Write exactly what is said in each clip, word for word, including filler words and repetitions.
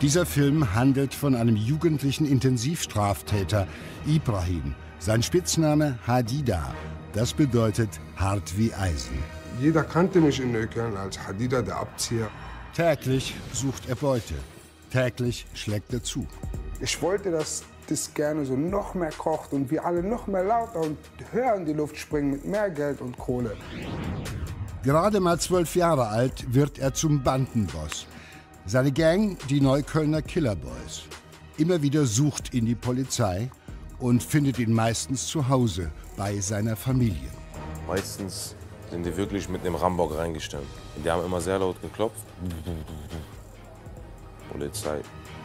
Dieser Film handelt von einem jugendlichen Intensivstraftäter, Ibrahim. Sein Spitzname Hadida. Das bedeutet hart wie Eisen. Jeder kannte mich in Neukölln als Hadida, der Abzieher. Täglich sucht er Beute. Täglich schlägt er zu. Ich wollte, dass das gerne so noch mehr kocht und wir alle noch mehr lauter und höher in die Luft springen mit mehr Geld und Kohle. Gerade mal zwölf Jahre alt wird er zum Bandenboss. Seine Gang, die Neuköllner Killer Boys. Immer wieder sucht ihn die Polizei und findet ihn meistens zu Hause bei seiner Familie. Meistens sind die wirklich mit einem Rambock reingestellt. Die haben immer sehr laut geklopft. Polizei.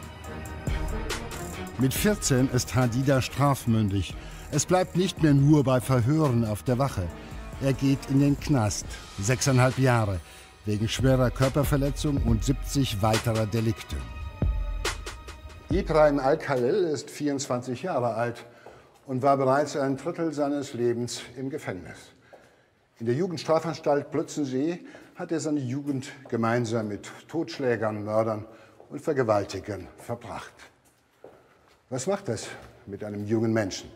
Mit vierzehn ist Hadida strafmündig. Es bleibt nicht mehr nur bei Verhören auf der Wache. Er geht in den Knast, sechseinhalb Jahre, wegen schwerer Körperverletzung und siebzig weiterer Delikte. Ibrahim Al-Khalil ist vierundzwanzig Jahre alt und war bereits ein Drittel seines Lebens im Gefängnis. In der Jugendstrafanstalt Plötzensee hat er seine Jugend gemeinsam mit Totschlägern, Mördern und Vergewaltigern verbracht. Was macht das mit einem jungen Menschen?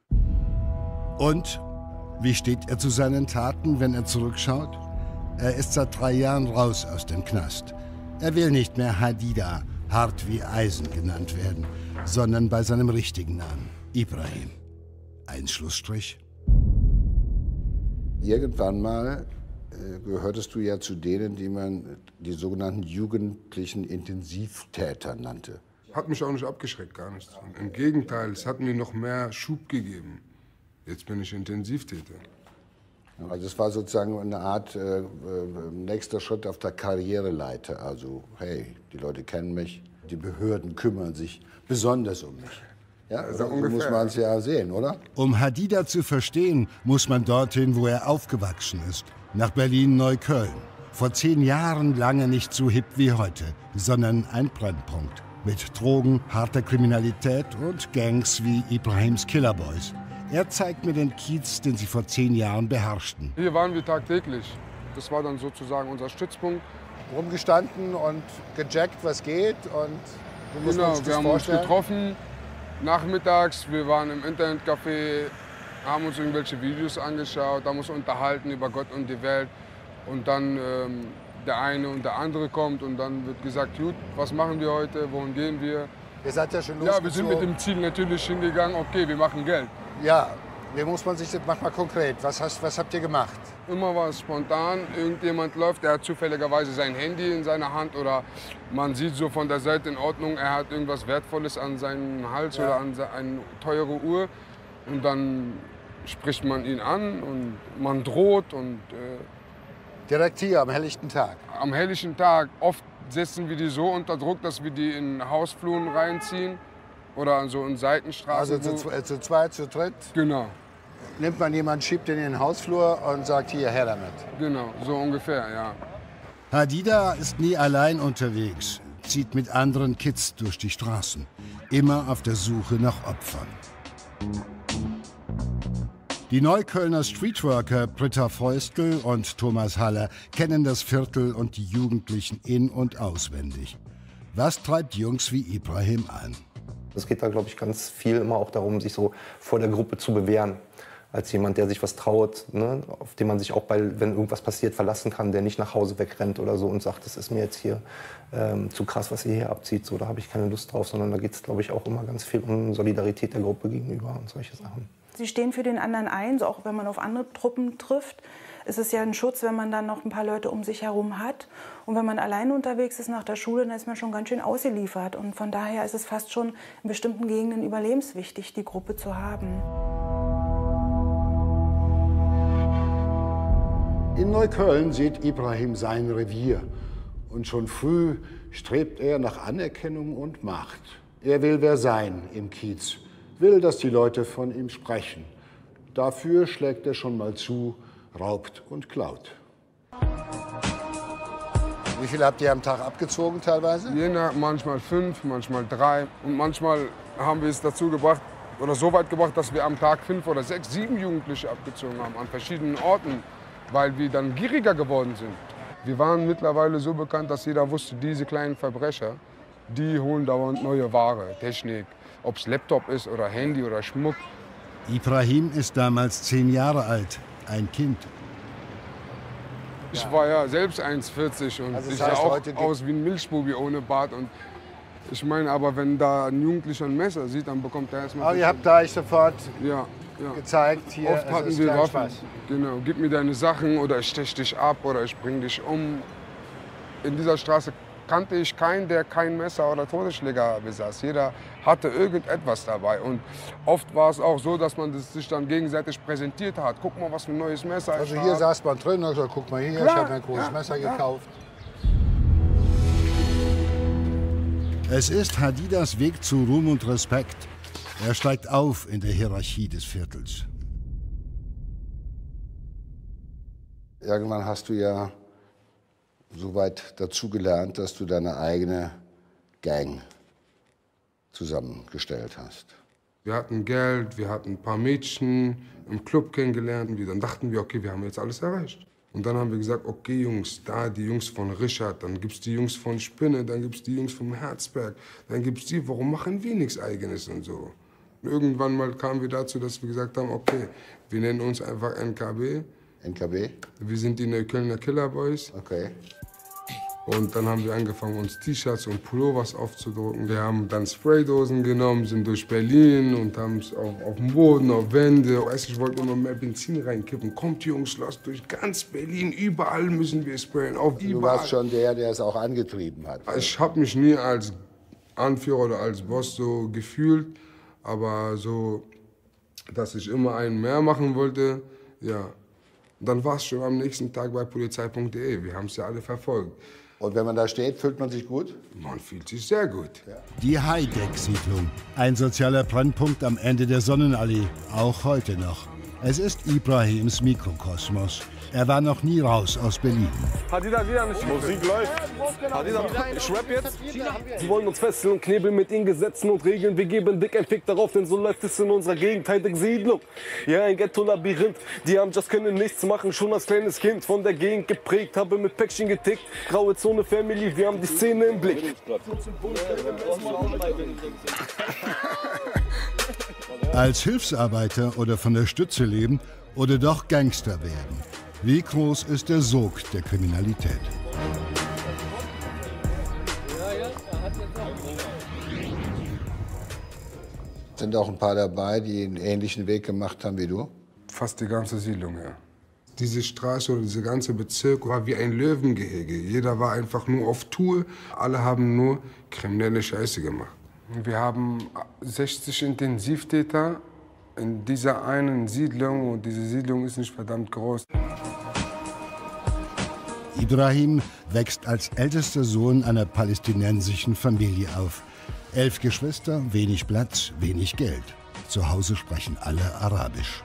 Und wie steht er zu seinen Taten, wenn er zurückschaut? Er ist seit drei Jahren raus aus dem Knast. Er will nicht mehr Hadida, hart wie Eisen genannt werden, sondern bei seinem richtigen Namen, Ibrahim. Ein Schlussstrich. Irgendwann mal äh, gehörtest du ja zu denen, die man die sogenannten jugendlichen Intensivtäter nannte. Hat mich auch nicht abgeschreckt, gar nicht. Im Gegenteil, es hat mir noch mehr Schub gegeben. Jetzt bin ich Intensivtäter. Also es war sozusagen eine Art äh, äh, nächster Schritt auf der Karriereleiter. Also hey, die Leute kennen mich, die Behörden kümmern sich besonders um mich. Ja, also so ungefähr. Muss man es ja sehen, oder? Um Hadida zu verstehen, muss man dorthin, wo er aufgewachsen ist. Nach Berlin-Neukölln. Vor zehn Jahren lange nicht so hip wie heute, sondern ein Brennpunkt. Mit Drogen, harter Kriminalität und Gangs wie Ibrahims Killer Boys. Er zeigt mir den Kiez, den sie vor zehn Jahren beherrschten. Hier waren wir tagtäglich. Das war dann sozusagen unser Stützpunkt. Rumgestanden und gejackt, was geht. Und du musst genau, uns das wir haben vorstellen. uns getroffen nachmittags. Wir waren im Internetcafé, haben uns irgendwelche Videos angeschaut, haben uns unterhalten über Gott und die Welt. Und dann ähm, der eine und der andere kommt und dann wird gesagt, gut, was machen wir heute, wohin gehen wir? Ihr seid ja schon los. Ja, wir sind mit dem Ziel natürlich hingegangen, okay, wir machen Geld. Ja, wie muss man sich das manchmal konkret? Was, hast, was habt ihr gemacht? Immer war es spontan. Irgendjemand läuft, der hat zufälligerweise sein Handy in seiner Hand oder man sieht so von der Seite in Ordnung, er hat irgendwas Wertvolles an seinem Hals ja. oder an eine teure Uhr. Und dann spricht man ihn an und man droht. Und, äh, direkt hier am helllichten Tag? Am helllichten Tag. Oft setzen wir die so unter Druck, dass wir die in Hausfluren reinziehen. Oder so in Seitenstraßen. Also zu, zu zweit, zu dritt? Genau. Nimmt man jemanden, schiebt ihn in den Hausflur und sagt, hier, her damit. Genau, so ungefähr, ja. Hadida ist nie allein unterwegs, zieht mit anderen Kids durch die Straßen. Immer auf der Suche nach Opfern. Die Neuköllner Streetworker Britta Feustel und Thomas Haller kennen das Viertel und die Jugendlichen in- und auswendig. Was treibt Jungs wie Ibrahim an? Es geht da, glaube ich, ganz viel immer auch darum, sich so vor der Gruppe zu bewähren. Als jemand, der sich was traut, ne? Auf den man sich auch, bei, wenn irgendwas passiert, verlassen kann, der nicht nach Hause wegrennt oder so und sagt, das ist mir jetzt hier ähm, zu krass, was ihr hier abzieht, so, da habe ich keine Lust drauf. Sondern da geht es, glaube ich, auch immer ganz viel um Solidarität der Gruppe gegenüber und solche Sachen. Sie stehen für den anderen ein, so auch wenn man auf andere Truppen trifft. Es ist ja ein Schutz, wenn man dann noch ein paar Leute um sich herum hat. Und wenn man alleine unterwegs ist nach der Schule, dann ist man schon ganz schön ausgeliefert. Und von daher ist es fast schon in bestimmten Gegenden überlebenswichtig, die Gruppe zu haben. In Neukölln sieht Ibrahim sein Revier. Und schon früh strebt er nach Anerkennung und Macht. Er will wer sein im Kiez, will, dass die Leute von ihm sprechen. Dafür schlägt er schon mal zu, raubt und klaut. Wie viel habt ihr am Tag abgezogen teilweise? Je nach, manchmal fünf, manchmal drei. Und manchmal haben wir es dazu gebracht, oder so weit gebracht, dass wir am Tag fünf oder sechs, sieben Jugendliche abgezogen haben, an verschiedenen Orten, weil wir dann gieriger geworden sind. Wir waren mittlerweile so bekannt, dass jeder wusste, diese kleinen Verbrecher, die holen dauernd neue Ware, Technik, ob es Laptop ist oder Handy oder Schmuck. Ibrahim ist damals zehn Jahre alt, ein Kind. Ich war ja selbst eins vierzig und Also das ich sah heißt, auch heute gibt- aus wie ein Milchbubi ohne Bart. Und ich meine, aber wenn da ein Jugendlicher ein Messer sieht, dann bekommt er erstmal... Aber ihr habt da euch sofort ja, ja. gezeigt, hier Oft es hatten ist wir kein Waffen. Spaß. Genau, gib mir deine Sachen oder ich stech dich ab oder ich bring dich um. In dieser Straße kannte ich keinen, der kein Messer oder Totschläger besaß. Jeder hatte irgendetwas dabei. Und oft war es auch so, dass man das sich dann gegenseitig präsentiert hat. Guck mal, was für ein neues Messer ich Also habe. hier saß man drin und gesagt, guck mal hier, Klar, ich habe mir ein großes ja, Messer ja. gekauft. Es ist Hadidas Weg zu Ruhm und Respekt. Er steigt auf in der Hierarchie des Viertels. Irgendwann hast du ja so weit dazugelernt, dass du deine eigene Gang zusammengestellt hast. Wir hatten Geld, wir hatten ein paar Mädchen im Club kennengelernt. Und dann dachten wir, okay, wir haben jetzt alles erreicht. Und dann haben wir gesagt, okay Jungs, da die Jungs von Richard, dann gibt's die Jungs von Spinne, dann gibt's die Jungs vom Herzberg, dann gibt's die, warum machen wir nichts Eigenes und so. Und irgendwann mal kamen wir dazu, dass wir gesagt haben, okay, wir nennen uns einfach N K B. N K B? Wir sind die Neuköllner Killer Boys. Okay. Und dann haben wir angefangen, uns T-Shirts und Pullovers aufzudrucken. Wir haben dann Spraydosen genommen, sind durch Berlin und haben es auf, auf dem Boden, auf Wände. Weißt, ich wollte immer mehr Benzin reinkippen. Kommt Jungs, lasst durch ganz Berlin, überall müssen wir sprayen. Auf Du überall. warst schon der, der es auch angetrieben hat. Ich habe mich nie als Anführer oder als Boss so gefühlt, aber so, dass ich immer einen mehr machen wollte, ja. Dann war es schon am nächsten Tag bei polizei punkt de. Wir haben es ja alle verfolgt. Und wenn man da steht, fühlt man sich gut? Man fühlt sich sehr gut. Die Heideck-Siedlung. Ein sozialer Brennpunkt am Ende der Sonnenallee. Auch heute noch. Es ist Ibrahims Mikrokosmos. Er war noch nie raus aus Berlin. Hadida wieder nicht. Musik läuft. Hadida, ich rap jetzt. Sie wollen uns fesseln und knebeln mit ihren Gesetzen und Regeln. Wir geben dick ein Fick darauf, denn so läuft es in unserer Gegend. Heideck-Siedlung. Ja, ein Ghetto-Labyrinth. Die haben just können nichts machen. Schon als kleines Kind von der Gegend geprägt. Habe mit Päckchen getickt. Graue Zone Family, wir haben die Szene im Blick. Als Hilfsarbeiter oder von der Stütze leben oder doch Gangster werden. Wie groß ist der Sog der Kriminalität? Sind auch ein paar dabei, die einen ähnlichen Weg gemacht haben wie du? Fast die ganze Siedlung, ja. Diese Straße oder dieser ganze Bezirk war wie ein Löwengehege. Jeder war einfach nur auf Tour. Alle haben nur kriminelle Scheiße gemacht. Wir haben sechzig Intensivtäter in dieser einen Siedlung. Und diese Siedlung ist nicht verdammt groß. Ibrahim wächst als ältester Sohn einer palästinensischen Familie auf. Elf Geschwister, wenig Platz, wenig Geld. Zu Hause sprechen alle Arabisch.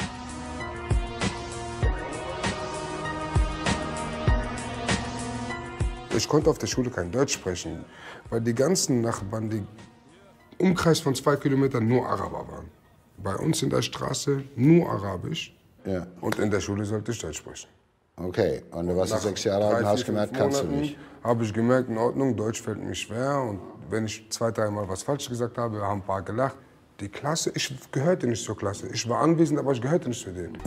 Ich konnte auf der Schule kein Deutsch sprechen, weil die ganzen Nachbarn, die Umkreis von zwei Kilometern nur Araber waren. Bei uns in der Straße nur Arabisch. Ja. Und in der Schule sollte ich Deutsch sprechen. Okay, und du warst Nach jetzt sechs Jahre alt und drei, hast vier, gemerkt, fünf kannst du Monaten nicht. Habe ich gemerkt, in Ordnung, Deutsch fällt mir schwer. Und wenn ich zwei, dreimal was falsch gesagt habe, haben ein paar gelacht. Die Klasse, ich gehörte nicht zur Klasse. Ich war anwesend, aber ich gehörte nicht zu denen.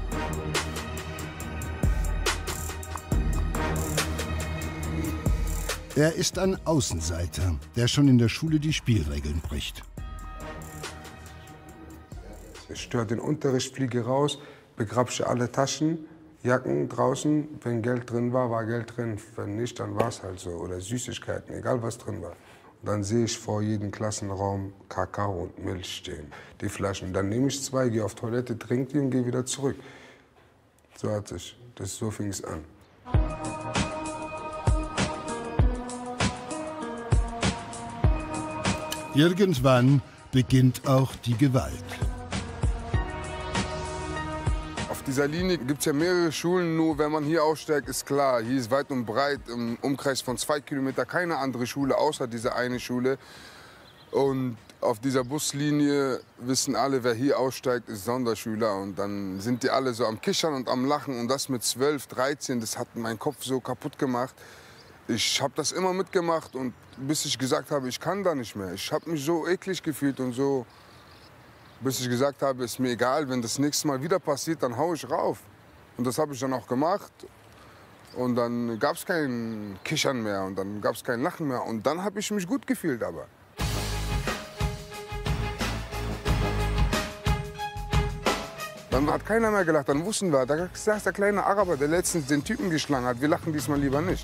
Er ist ein Außenseiter, der schon in der Schule die Spielregeln bricht. Ich störe den Unterricht, fliege raus, begrapsche alle Taschen, Jacken draußen. Wenn Geld drin war, war Geld drin. Wenn nicht, dann war es halt so. Oder Süßigkeiten, egal was drin war. Und dann sehe ich vor jedem Klassenraum Kakao und Milch stehen, die Flaschen. Dann nehme ich zwei, gehe auf Toilette, trinke die und gehe wieder zurück. So hat sich, das, so fing es an. Irgendwann beginnt auch die Gewalt. Auf dieser Linie gibt es ja mehrere Schulen, nur wenn man hier aussteigt, ist klar, hier ist weit und breit im Umkreis von zwei Kilometern keine andere Schule außer diese eine Schule. Und auf dieser Buslinie wissen alle, wer hier aussteigt, ist Sonderschüler. Und dann sind die alle so am Kichern und am Lachen. Und das mit zwölf, dreizehn, das hat meinen Kopf so kaputt gemacht. Ich habe das immer mitgemacht und bis ich gesagt habe, ich kann da nicht mehr. Ich habe mich so eklig gefühlt und so, bis ich gesagt habe, ist mir egal, wenn das nächste Mal wieder passiert, dann hau ich rauf. Und das habe ich dann auch gemacht. Und dann gab es kein Kichern mehr und dann gab es kein Lachen mehr. Und dann habe ich mich gut gefühlt aber. Dann hat keiner mehr gelacht, dann wussten wir, da saß der kleine Araber, der letztens den Typen geschlagen hat. Wir lachen diesmal lieber nicht.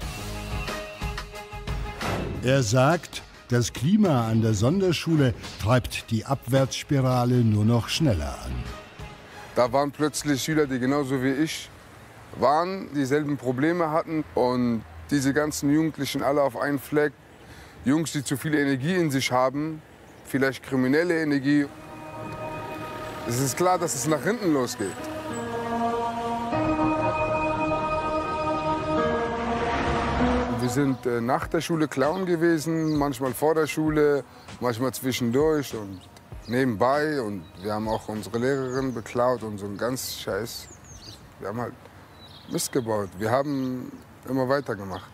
Er sagt, das Klima an der Sonderschule treibt die Abwärtsspirale nur noch schneller an. Da waren plötzlich Schüler, die genauso wie ich waren, dieselben Probleme hatten. Und diese ganzen Jugendlichen alle auf einen Fleck. Jungs, die zu viel Energie in sich haben, vielleicht kriminelle Energie. Es ist klar, dass es nach hinten losgeht. Wir sind äh, nach der Schule Clown gewesen, manchmal vor der Schule, manchmal zwischendurch und nebenbei. Und wir haben auch unsere Lehrerin beklaut und so einen ganz Scheiß. Wir haben halt Mist gebaut. Wir haben immer weitergemacht.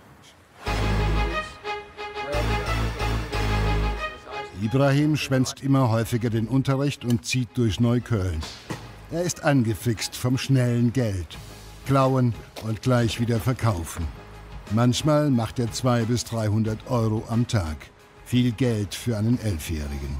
Ibrahim schwänzt immer häufiger den Unterricht und zieht durch Neukölln. Er ist angefixt vom schnellen Geld. Klauen und gleich wieder verkaufen. Manchmal macht er zweihundert bis dreihundert Euro am Tag. Viel Geld für einen Elfjährigen.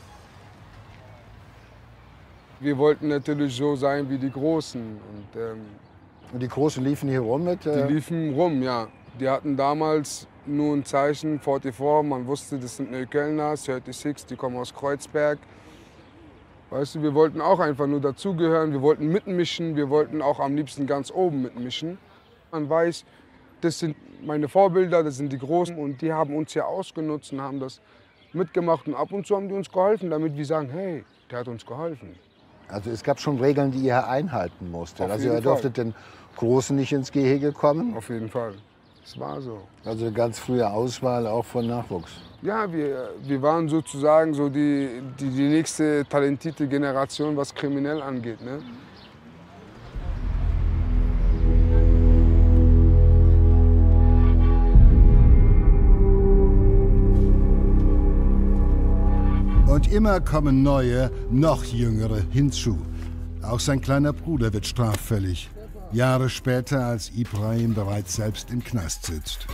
Wir wollten natürlich so sein wie die Großen. Und, ähm, Und die Großen liefen hier rum mit? Äh die liefen rum, ja. Die hatten damals nur ein Zeichen, vierundvierzig, man wusste, das sind Neuköllner, sechsunddreißig, die kommen aus Kreuzberg. Weißt du, wir wollten auch einfach nur dazugehören, wir wollten mitmischen, wir wollten auch am liebsten ganz oben mitmischen. Man weiß, das sind meine Vorbilder, das sind die Großen und die haben uns ja ausgenutzt und haben das mitgemacht und ab und zu haben die uns geholfen, damit wir sagen, hey, der hat uns geholfen. Also es gab schon Regeln, die ihr einhalten musstet. Auf Also jeden ihr durftet den Großen nicht ins Gehege kommen. Auf jeden Fall, das war so. Also eine ganz frühe Auswahl auch von Nachwuchs. Ja, wir, wir waren sozusagen so die, die, die nächste talentierte Generation, was kriminell angeht. Ne? Und immer kommen neue, noch jüngere hinzu. Auch sein kleiner Bruder wird straffällig. Jahre später, als Ibrahim bereits selbst im Knast sitzt.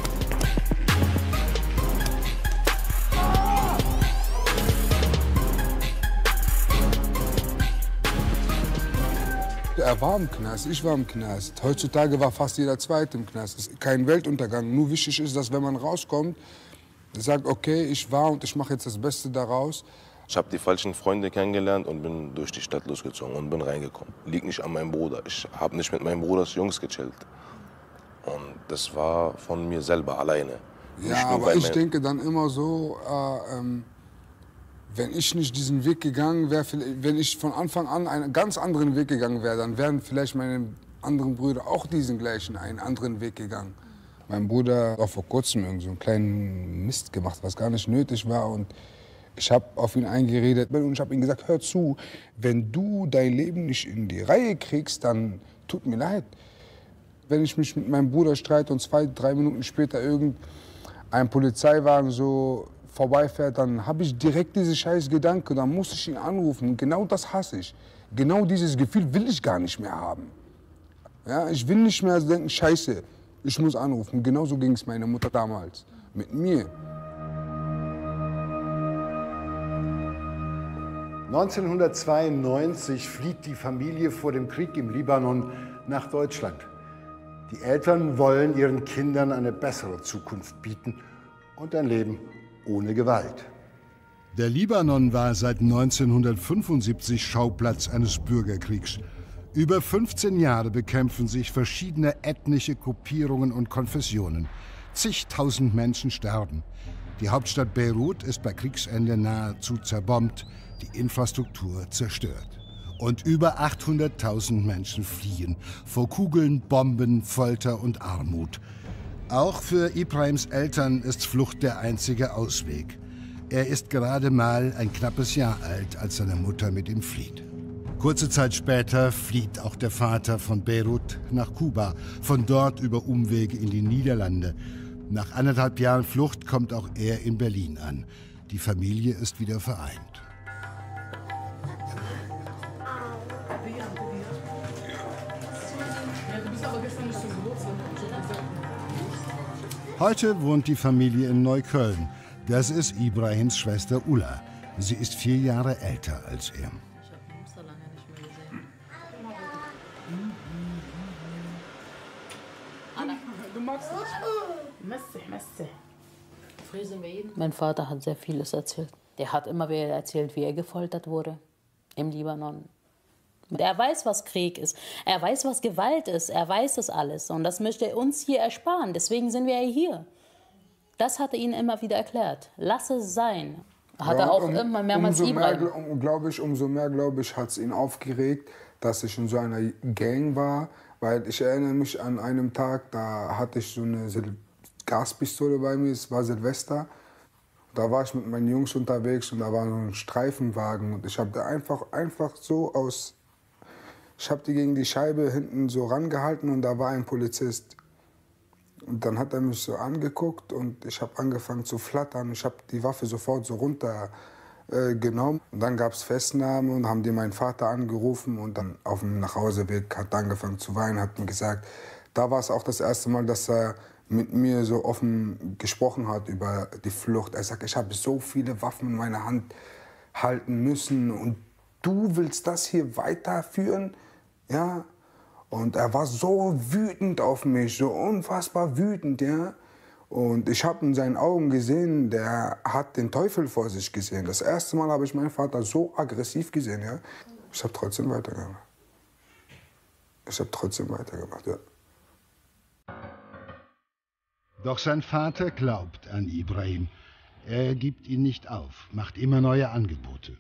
Er war im Knast, ich war im Knast. Heutzutage war fast jeder Zweite im Knast. Es ist kein Weltuntergang. Nur wichtig ist, dass wenn man rauskommt, sagt, okay, ich war und ich mache jetzt das Beste daraus. Ich habe die falschen Freunde kennengelernt und bin durch die Stadt losgezogen und bin reingekommen. Liegt nicht an meinem Bruder. Ich habe nicht mit meinem Bruders Jungs gechillt. Und das war von mir selber alleine. Ja, aber ich denke dann immer so, äh, ähm, wenn ich nicht diesen Weg gegangen wäre, wenn ich von Anfang an einen ganz anderen Weg gegangen wäre, dann wären vielleicht meine anderen Brüder auch diesen gleichen, einen anderen Weg gegangen. Mein Bruder hat auch vor kurzem irgend so einen kleinen Mist gemacht, was gar nicht nötig war. Und ich habe auf ihn eingeredet und ich habe ihm gesagt, hör zu, wenn du dein Leben nicht in die Reihe kriegst, dann tut mir leid. Wenn ich mich mit meinem Bruder streite und zwei, drei Minuten später irgendein Polizeiwagen so vorbeifährt, dann habe ich direkt diese scheiß Gedanke, dann muss ich ihn anrufen. Und genau das hasse ich. Genau dieses Gefühl will ich gar nicht mehr haben. Ja, ich will nicht mehr denken, scheiße, ich muss anrufen. Genauso ging es meiner Mutter damals mit mir. neunzehnhundertzweiundneunzig flieht die Familie vor dem Krieg im Libanon nach Deutschland. Die Eltern wollen ihren Kindern eine bessere Zukunft bieten und ein Leben ohne Gewalt. Der Libanon war seit neunzehnhundertfünfundsiebzig Schauplatz eines Bürgerkriegs. Über fünfzehn Jahre bekämpfen sich verschiedene ethnische Gruppierungen und Konfessionen. Zigtausend Menschen sterben. Die Hauptstadt Beirut ist bei Kriegsende nahezu zerbombt, die Infrastruktur zerstört. Und über achthunderttausend Menschen fliehen vor Kugeln, Bomben, Folter und Armut. Auch für Ibrahims Eltern ist Flucht der einzige Ausweg. Er ist gerade mal ein knappes Jahr alt, als seine Mutter mit ihm flieht. Kurze Zeit später flieht auch der Vater von Beirut nach Kuba, von dort über Umwege in die Niederlande. Nach anderthalb Jahren Flucht kommt auch er in Berlin an. Die Familie ist wieder vereint. Heute wohnt die Familie in Neukölln. Das ist Ibrahims Schwester Ulla. Sie ist vier Jahre älter als er. Mein Vater hat sehr vieles erzählt. Der hat immer wieder erzählt, wie er gefoltert wurde im Libanon. Er weiß, was Krieg ist. Er weiß, was Gewalt ist. Er weiß das alles. Und das möchte er uns hier ersparen. Deswegen sind wir ja hier. Das hat er ihnen immer wieder erklärt. Lass es sein. Hat ja, er auch um, immer mehrmals umso Ibrahim. Mehr, um, glaube ich, umso mehr, glaube ich, hat es ihn aufgeregt, dass ich in so einer Gang war. Weil ich erinnere mich an einem Tag, da hatte ich so eine Gaspistole bei mir. Es war Silvester. Da war ich mit meinen Jungs unterwegs und da war so ein Streifenwagen. Und ich habe da einfach, einfach so aus... Ich habe die gegen die Scheibe hinten so rangehalten und da war ein Polizist. Und dann hat er mich so angeguckt und ich habe angefangen zu flattern. Ich habe die Waffe sofort so runtergenommen. Äh, und dann gab es Festnahme und haben die meinen Vater angerufen. Und dann auf dem Nachhauseweg hat er angefangen zu weinen, hat mir gesagt, da war es auch das erste Mal, dass er mit mir so offen gesprochen hat über die Flucht. Er sagt, ich habe so viele Waffen in meiner Hand halten müssen und du willst das hier weiterführen? Ja, und er war so wütend auf mich, so unfassbar wütend, ja. Und ich habe in seinen Augen gesehen, der hat den Teufel vor sich gesehen. Das erste Mal habe ich meinen Vater so aggressiv gesehen, ja. Ich habe trotzdem weitergemacht. Ich habe trotzdem weitergemacht, ja. Doch sein Vater glaubt an Ibrahim. Er gibt ihn nicht auf, macht immer neue Angebote.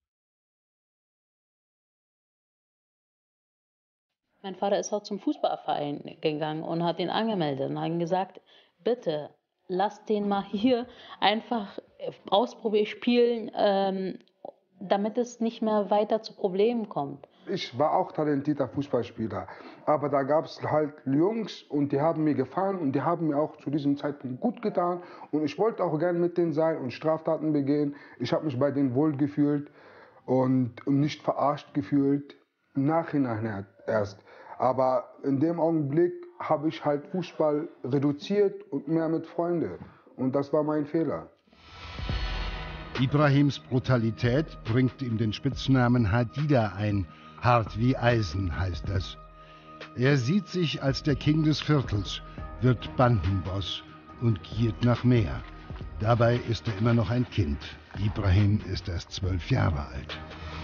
Mein Vater ist auch zum Fußballverein gegangen und hat ihn angemeldet und hat gesagt, bitte, lass den mal hier einfach ausprobieren, spielen, ähm, damit es nicht mehr weiter zu Problemen kommt. Ich war auch talentierter Fußballspieler, aber da gab es halt Jungs und die haben mir gefallen und die haben mir auch zu diesem Zeitpunkt gut getan und ich wollte auch gerne mit denen sein und Straftaten begehen. Ich habe mich bei denen wohlgefühlt und, und nicht verarscht gefühlt, im Nachhinein erst. Aber in dem Augenblick habe ich halt Fußball reduziert und mehr mit Freunden. Und das war mein Fehler. Ibrahims Brutalität bringt ihm den Spitznamen Hadida ein. Hart wie Eisen heißt das. Er sieht sich als der King des Viertels, wird Bandenboss und giert nach mehr. Dabei ist er immer noch ein Kind. Ibrahim ist erst zwölf Jahre alt.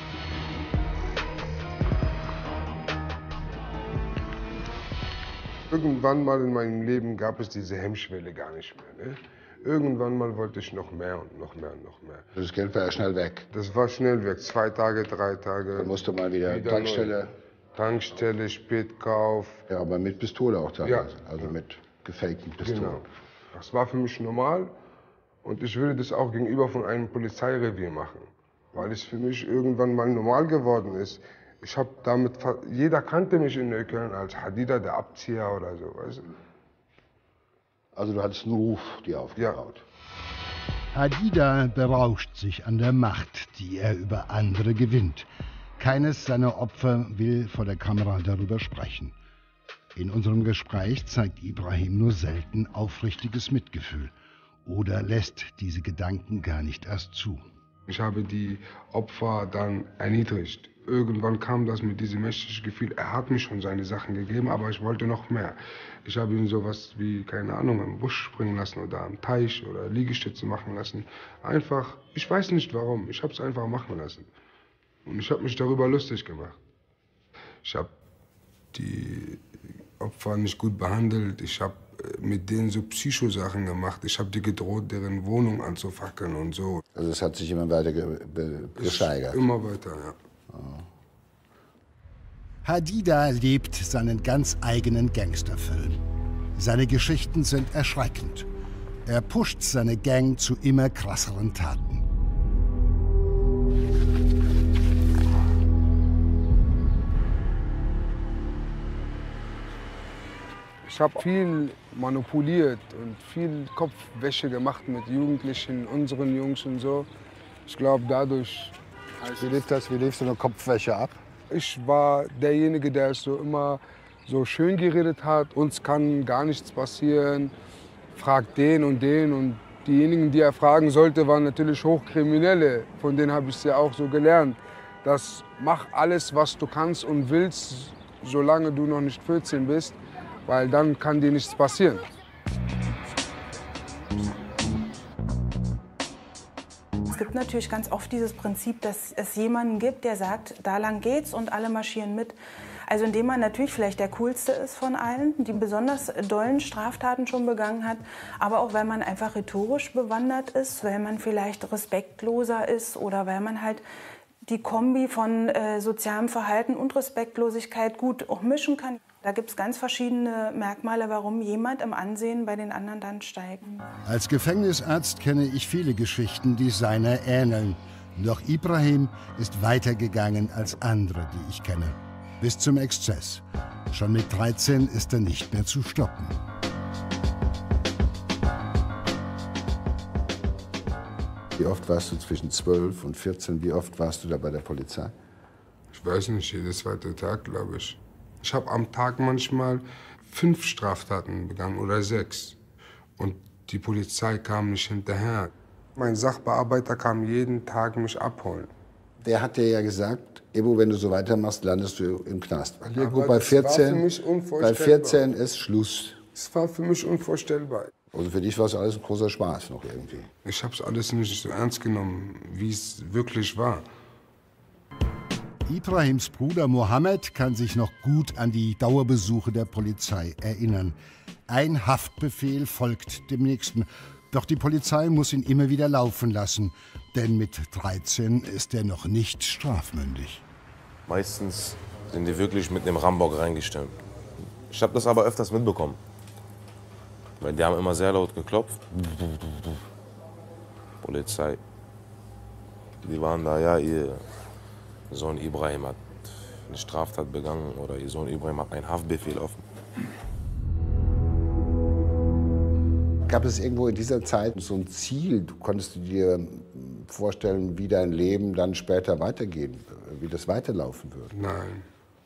Irgendwann mal in meinem Leben gab es diese Hemmschwelle gar nicht mehr. Ne? Irgendwann mal wollte ich noch mehr und noch mehr und noch mehr. Das Geld war ja schnell weg. Das war schnell weg. Zwei Tage, drei Tage. Dann musste mal wieder, wieder Tankstelle. Neu. Tankstelle, Spätkauf. Ja, aber mit Pistole auch teilweise. Ja. Also ja. mit gefakten Pistolen. Genau. Das war für mich normal. Und ich würde das auch gegenüber von einem Polizeirevier machen. Weil es für mich irgendwann mal normal geworden ist. Ich habe damit, jeder kannte mich in Neukölln als Hadida, der Abzieher oder so, weißt du? Also du hattest einen Ruf dir aufgebaut. Ja. Hadida berauscht sich an der Macht, die er über andere gewinnt. Keines seiner Opfer will vor der Kamera darüber sprechen. In unserem Gespräch zeigt Ibrahim nur selten aufrichtiges Mitgefühl oder lässt diese Gedanken gar nicht erst zu. Ich habe die Opfer dann erniedrigt. Irgendwann kam das mit diesem menschlichen Gefühl, er hat mir schon seine Sachen gegeben, aber ich wollte noch mehr. Ich habe ihn sowas wie, keine Ahnung, im Busch springen lassen oder am Teich oder Liegestütze machen lassen. Einfach, ich weiß nicht warum, ich habe es einfach machen lassen. Und ich habe mich darüber lustig gemacht. Ich habe die Opfer nicht gut behandelt, ich habe mit denen so Psychosachen gemacht. Ich habe die gedroht, deren Wohnung anzufackeln und so. Also es hat sich immer weiter ge ge gesteigert? Immer weiter, ja. Oh. Hadida lebt seinen ganz eigenen Gangsterfilm. Seine Geschichten sind erschreckend. Er pusht seine Gang zu immer krasseren Taten. Ich habe viel manipuliert und viel Kopfwäsche gemacht mit Jugendlichen, unseren Jungs und so. Ich glaube, dadurch... Wie lief das? Wie lief so eine Kopfwäsche ab? Ich war derjenige, der es so immer so schön geredet hat. Uns kann gar nichts passieren. Fragt den und den. Und diejenigen, die er fragen sollte, waren natürlich Hochkriminelle. Von denen habe ich es ja auch so gelernt. Das mach alles, was du kannst und willst, solange du noch nicht vierzehn bist, weil dann kann dir nichts passieren. Es gibt natürlich ganz oft dieses Prinzip, dass es jemanden gibt, der sagt, da lang geht's und alle marschieren mit. Also indem man natürlich vielleicht der Coolste ist von allen, die besonders dollen Straftaten schon begangen hat, aber auch weil man einfach rhetorisch bewandert ist, weil man vielleicht respektloser ist oder weil man halt die Kombi von äh, sozialem Verhalten und Respektlosigkeit gut auch mischen kann. Da gibt es ganz verschiedene Merkmale, warum jemand im Ansehen bei den anderen dann steigt. Als Gefängnisarzt kenne ich viele Geschichten, die seiner ähneln. Doch Ibrahim ist weitergegangen als andere, die ich kenne. Bis zum Exzess. Schon mit dreizehn ist er nicht mehr zu stoppen. Wie oft warst du zwischen zwölf und vierzehn? Wie oft warst du da bei der Polizei? Ich weiß nicht, jeden zweiten Tag, glaube ich. Ich habe am Tag manchmal fünf Straftaten begangen oder sechs. Und die Polizei kam nicht hinterher. Mein Sachbearbeiter kam jeden Tag mich abholen. Der hat dir ja gesagt, Ebo, wenn du so weitermachst, landest du im Knast. Weil Aber bei das war für vierzehn, mich bei unvorstellbar. vierzehn ist Schluss. Es war für mich unvorstellbar. Also für dich war es alles ein großer Spaß noch irgendwie. Ich habe es alles nicht so ernst genommen, wie es wirklich war. Ibrahims Bruder Mohammed kann sich noch gut an die Dauerbesuche der Polizei erinnern. Ein Haftbefehl folgt dem nächsten. Doch die Polizei muss ihn immer wieder laufen lassen, denn mit dreizehn ist er noch nicht strafmündig. Meistens sind die wirklich mit einem Rambock reingestürmt. Ich habe das aber öfters mitbekommen. Weil die haben immer sehr laut geklopft. Polizei. Die waren da, ja, ihr Sohn Ibrahim hat eine Straftat begangen oder ihr Sohn Ibrahim hat einen Haftbefehl offen. Gab es irgendwo in dieser Zeit so ein Ziel? Du konntest du dir vorstellen, wie dein Leben dann später weitergehen, wie das weiterlaufen würde? Nein.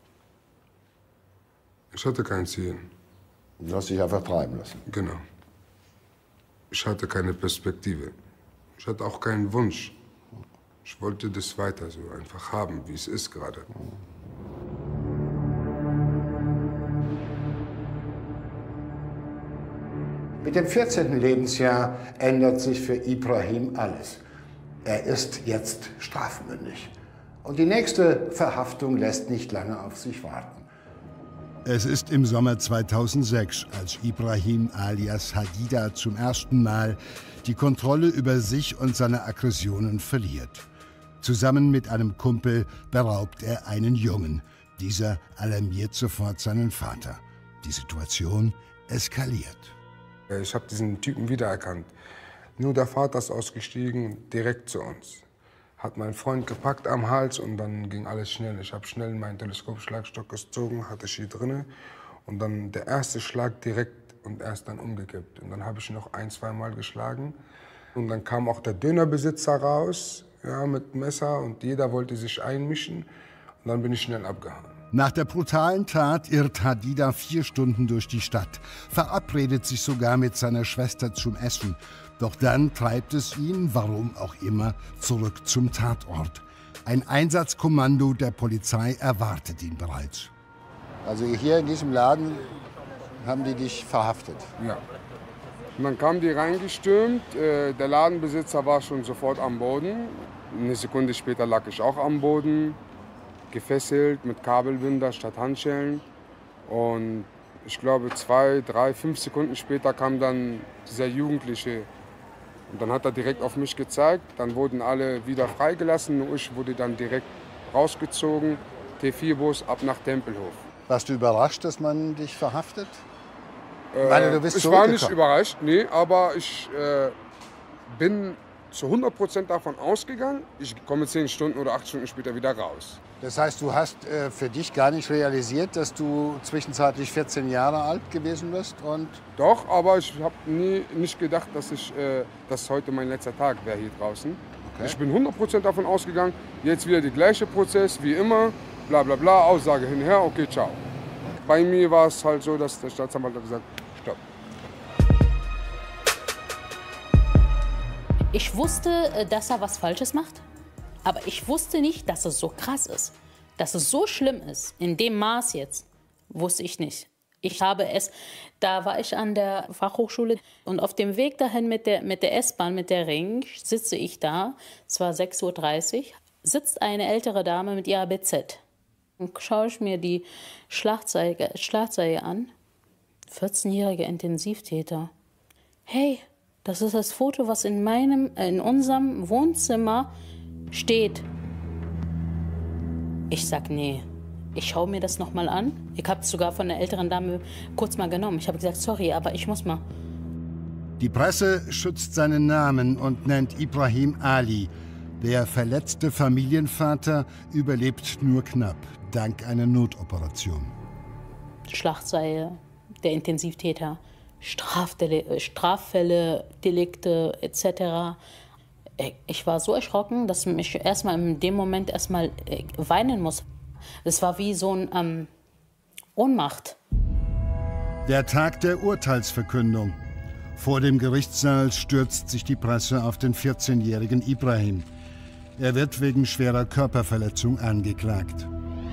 Ich hatte kein Ziel. Du hast dich einfach treiben lassen. Genau. Ich hatte keine Perspektive. Ich hatte auch keinen Wunsch. Ich wollte das weiter so einfach haben, wie es ist gerade. Mit dem vierzehnten Lebensjahr ändert sich für Ibrahim alles. Er ist jetzt strafmündig. Und die nächste Verhaftung lässt nicht lange auf sich warten. Es ist im Sommer zweitausendsechs, als Ibrahim alias Hadida zum ersten Mal die Kontrolle über sich und seine Aggressionen verliert. Zusammen mit einem Kumpel beraubt er einen Jungen. Dieser alarmiert sofort seinen Vater. Die Situation eskaliert. Ich habe diesen Typen wiedererkannt. Nur der Vater ist ausgestiegen, direkt zu uns. Hat meinen Freund gepackt am Hals und dann ging alles schnell. Ich habe schnell meinen Teleskopschlagstock gezogen, hatte ich hier drinne. Und dann der erste Schlag direkt und er ist dann umgekippt. Und dann habe ich noch ein, zwei Mal geschlagen. Und dann kam auch der Dönerbesitzer raus, ja, mit Messer und jeder wollte sich einmischen. Und dann bin ich schnell abgehauen. Nach der brutalen Tat irrt Hadida vier Stunden durch die Stadt, verabredet sich sogar mit seiner Schwester zum Essen. Doch dann treibt es ihn, warum auch immer, zurück zum Tatort. Ein Einsatzkommando der Polizei erwartet ihn bereits. Also hier in diesem Laden haben die dich verhaftet? Ja. Und dann kamen die reingestürmt. Der Ladenbesitzer war schon sofort am Boden. Eine Sekunde später lag ich auch am Boden, gefesselt mit Kabelbinder statt Handschellen. Und ich glaube, zwei, drei, fünf Sekunden später kam dann dieser Jugendliche. Und dann hat er direkt auf mich gezeigt. Dann wurden alle wieder freigelassen. Nur ich wurde dann direkt rausgezogen. T vier Bus ab nach Tempelhof. Warst du überrascht, dass man dich verhaftet? Äh, Meine, du bist ich war nicht überrascht, nee, aber ich äh, bin zu hundert Prozent davon ausgegangen, ich komme zehn Stunden oder acht Stunden später wieder raus. Das heißt, du hast äh, für dich gar nicht realisiert, dass du zwischenzeitlich vierzehn Jahre alt gewesen bist? Und Doch, aber ich habe nie nicht gedacht, dass, ich, äh, dass heute mein letzter Tag wäre hier draußen. Okay. Ich bin hundert Prozent davon ausgegangen, jetzt wieder der gleiche Prozess wie immer, bla bla bla, Aussage hinher, okay, ciao. Bei mir war es halt so, dass der Staatsanwalt hat gesagt, stopp. Ich wusste, dass er was Falsches macht, aber ich wusste nicht, dass es so krass ist, dass es so schlimm ist. In dem Maß jetzt, wusste ich nicht. Ich habe es, da war ich an der Fachhochschule und auf dem Weg dahin mit der, mit der S-Bahn, mit der Ring, sitze ich da, es war sechs Uhr dreißig, sitzt eine ältere Dame mit ihrer B Z. Und schaue ich mir die Schlagzeile, Schlagzeile an, vierzehnjähriger Intensivtäter. Hey, das ist das Foto, was in, meinem, in unserem Wohnzimmer steht. Ich sag, nee, ich schaue mir das noch mal an. Ich habe es sogar von der älteren Dame kurz mal genommen. Ich habe gesagt, sorry, aber ich muss mal. Die Presse schützt seinen Namen und nennt Ibrahim Ali. Der verletzte Familienvater überlebt nur knapp, dank einer Notoperation. Schlagzeile, der Intensivtäter. Strafdeli- Straffälle, Delikte et cetera. Ich war so erschrocken, dass ich erstmal in dem Moment erstmal weinen muss. Das war wie so eine ähm, Ohnmacht. Der Tag der Urteilsverkündung. Vor dem Gerichtssaal stürzt sich die Presse auf den vierzehnjährigen Ibrahim. Er wird wegen schwerer Körperverletzung angeklagt.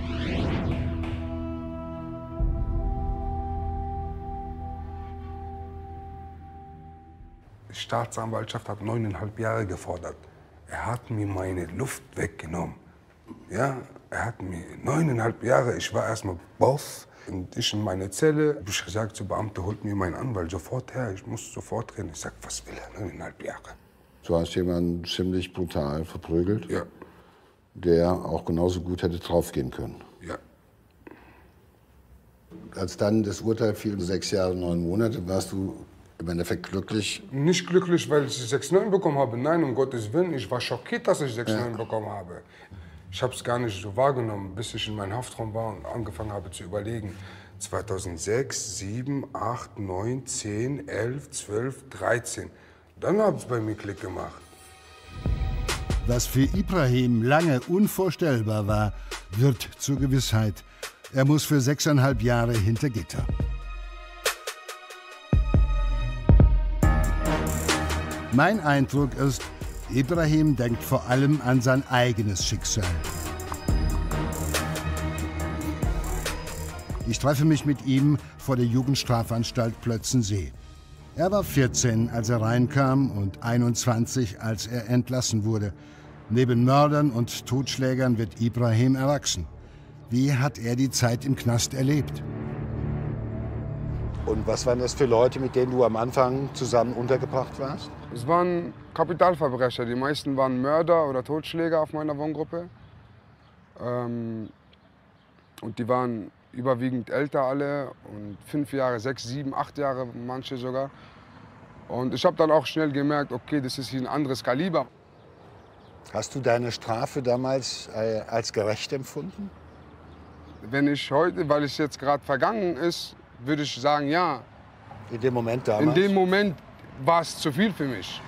Die Staatsanwaltschaft hat neuneinhalb Jahre gefordert. Er hat mir meine Luft weggenommen. Ja, er hat mir neuneinhalb Jahre, ich war erstmal baff. Und ich in meine Zelle, habe ich gesagt zur Beamte, holt mir meinen Anwalt sofort her, ich muss sofort reden. Ich sag, was will er, neuneinhalb Jahre? du hast jemanden ziemlich brutal verprügelt, Ja, der auch genauso gut hätte draufgehen können. ja. Als dann das Urteil fiel, sechs Jahre, neun Monate, warst du im Endeffekt glücklich? Nicht glücklich, weil ich sechs neun bekommen habe. Nein, um Gottes Willen. Ich war schockiert, dass ich sechs neun ja. bekommen habe. Ich habe es gar nicht so wahrgenommen, bis ich in meinem Haftraum war und angefangen habe zu überlegen. zweitausendsechs, sieben, acht, neun, zehn, elf, zwölf, dreizehn. Dann hat es bei mir Klick gemacht. Was für Ibrahim lange unvorstellbar war, wird zur Gewissheit. Er muss für sechseinhalb Jahre hinter Gitter. Mein Eindruck ist, Ibrahim denkt vor allem an sein eigenes Schicksal. Ich treffe mich mit ihm vor der Jugendstrafanstalt Plötzensee. Er war vierzehn, als er reinkam und einundzwanzig, als er entlassen wurde. Neben Mördern und Totschlägern wird Ibrahim erwachsen. Wie hat er die Zeit im Knast erlebt? Und was waren das für Leute, mit denen du am Anfang zusammen untergebracht warst? Es waren Kapitalverbrecher. Die meisten waren Mörder oder Totschläger auf meiner Wohngruppe. Ähm, und die waren überwiegend älter alle. Und fünf Jahre, sechs, sieben, acht Jahre, manche sogar. Und ich habe dann auch schnell gemerkt, okay, das ist hier ein anderes Kaliber. Hast du deine Strafe damals äh, als gerecht empfunden? Wenn ich heute, weil es jetzt gerade vergangen ist, würde ich sagen, ja. In dem Moment damals? In dem Moment war es zu viel für mich.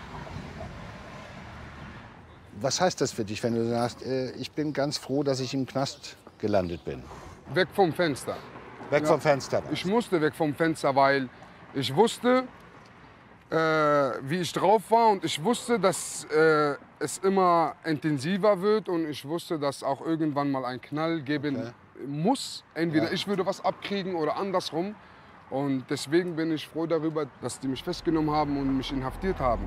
Was heißt das für dich, wenn du sagst, äh, ich bin ganz froh, dass ich im Knast gelandet bin? Weg vom Fenster. Weg ja. vom Fenster? Ich musste weg vom Fenster, weil ich wusste, äh, wie ich drauf war. Und ich wusste, dass äh, es immer intensiver wird. Und ich wusste, dass auch irgendwann mal ein Knall geben okay. muss. Entweder ja. ich würde was abkriegen oder andersrum. Und deswegen bin ich froh darüber, dass die mich festgenommen haben und mich inhaftiert haben.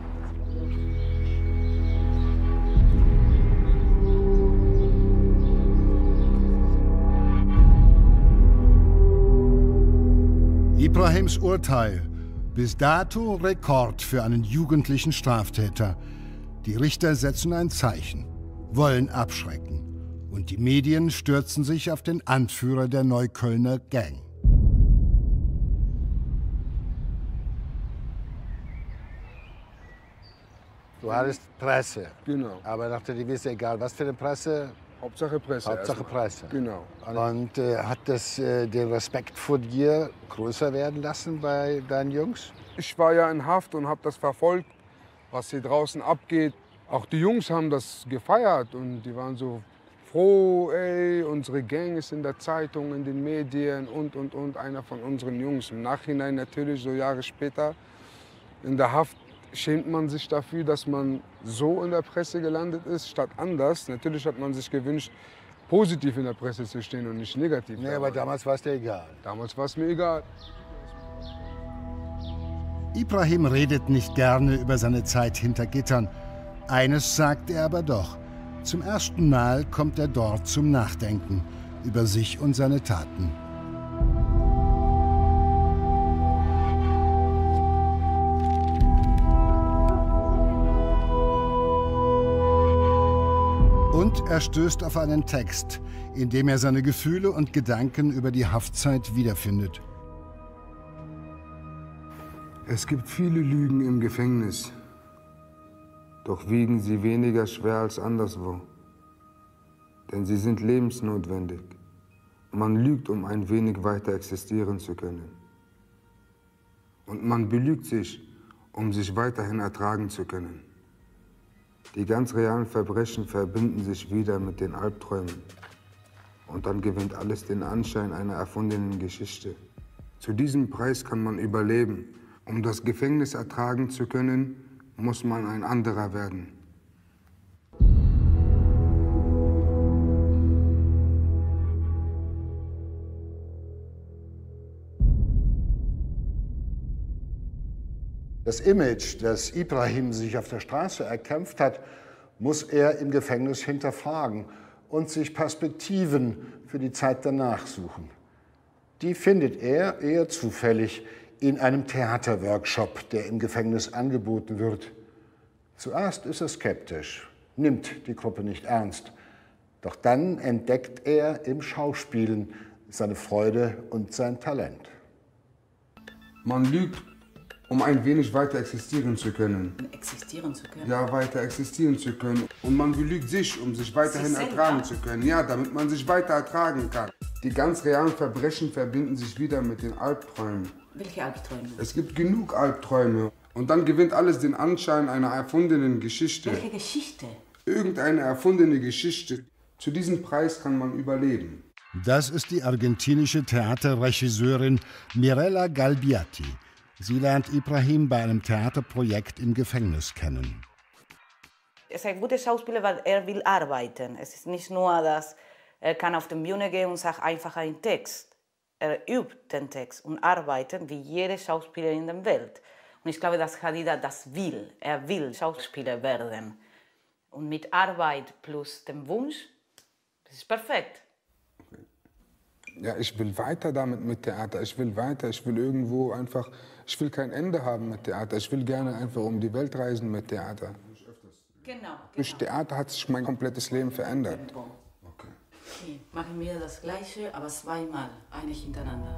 Ibrahims Urteil. Bis dato Rekord für einen jugendlichen Straftäter. Die Richter setzen ein Zeichen, wollen abschrecken. Und die Medien stürzen sich auf den Anführer der Neuköllner Gang. Du hattest Presse. Genau. Hauptsache Presse. Hauptsache erstmal. Presse. Genau. Und äh, hat das äh, den Respekt vor dir größer werden lassen bei deinen Jungs? Ich war ja in Haft und habe das verfolgt, was hier draußen abgeht. Auch die Jungs haben das gefeiert und die waren so froh, ey, unsere Gang ist in der Zeitung, in den Medien und, und, und. Einer von unseren Jungs. Im Nachhinein natürlich, so Jahre später, in der Haft schämt man sich dafür, dass man so in der Presse gelandet ist, statt anders. Natürlich hat man sich gewünscht, positiv in der Presse zu stehen und nicht negativ. Nee, aber damals war es dir egal. Damals war es mir egal. Ibrahim redet nicht gerne über seine Zeit hinter Gittern. Eines sagt er aber doch. Zum ersten Mal kommt er dort zum Nachdenken über sich und seine Taten. Und er stößt auf einen Text, in dem er seine Gefühle und Gedanken über die Haftzeit wiederfindet. Es gibt viele Lügen im Gefängnis, doch wiegen sie weniger schwer als anderswo. Denn sie sind lebensnotwendig. Man lügt, um ein wenig weiter existieren zu können. Und man belügt sich, um sich weiterhin ertragen zu können. Die ganz realen Verbrechen verbinden sich wieder mit den Albträumen. Und dann gewinnt alles den Anschein einer erfundenen Geschichte. Zu diesem Preis kann man überleben. Um das Gefängnis ertragen zu können, muss man ein anderer werden. Das Image, das Ibrahim sich auf der Straße erkämpft hat, muss er im Gefängnis hinterfragen und sich Perspektiven für die Zeit danach suchen. Die findet er eher zufällig in einem Theaterworkshop, der im Gefängnis angeboten wird. Zuerst ist er skeptisch, nimmt die Gruppe nicht ernst. Doch dann entdeckt er im Schauspielen seine Freude und sein Talent. Man lügt, um ein wenig weiter existieren zu können. Existieren zu können? Ja, weiter existieren zu können. Und man belügt sich, um sich weiterhin ertragen zu können. Ja, damit man sich weiter ertragen kann. Die ganz realen Verbrechen verbinden sich wieder mit den Albträumen. Welche Albträume? Es gibt genug Albträume. Und dann gewinnt alles den Anschein einer erfundenen Geschichte. Welche Geschichte? Irgendeine erfundene Geschichte. Zu diesem Preis kann man überleben. Das ist die argentinische Theaterregisseurin Mirella Galbiati. Sie lernt Ibrahim bei einem Theaterprojekt im Gefängnis kennen. Er ist ein guter Schauspieler, weil er will arbeiten. Es ist nicht nur, dass er kann auf die Bühne gehen und sagt einfach einen Text. Er übt den Text und arbeitet wie jede Schauspieler in der Welt. Und ich glaube, dass Hadida das will. Er will Schauspieler werden. Und mit Arbeit plus dem Wunsch, das ist perfekt. Ja, ich will weiter damit mit Theater. Ich will weiter, ich will irgendwo einfach, ich will kein Ende haben mit Theater. Ich will gerne einfach um die Welt reisen mit Theater. Genau, genau. Durch Theater hat sich mein komplettes Leben verändert. Okay. Okay, machen wir das Gleiche, aber zweimal, eine hintereinander.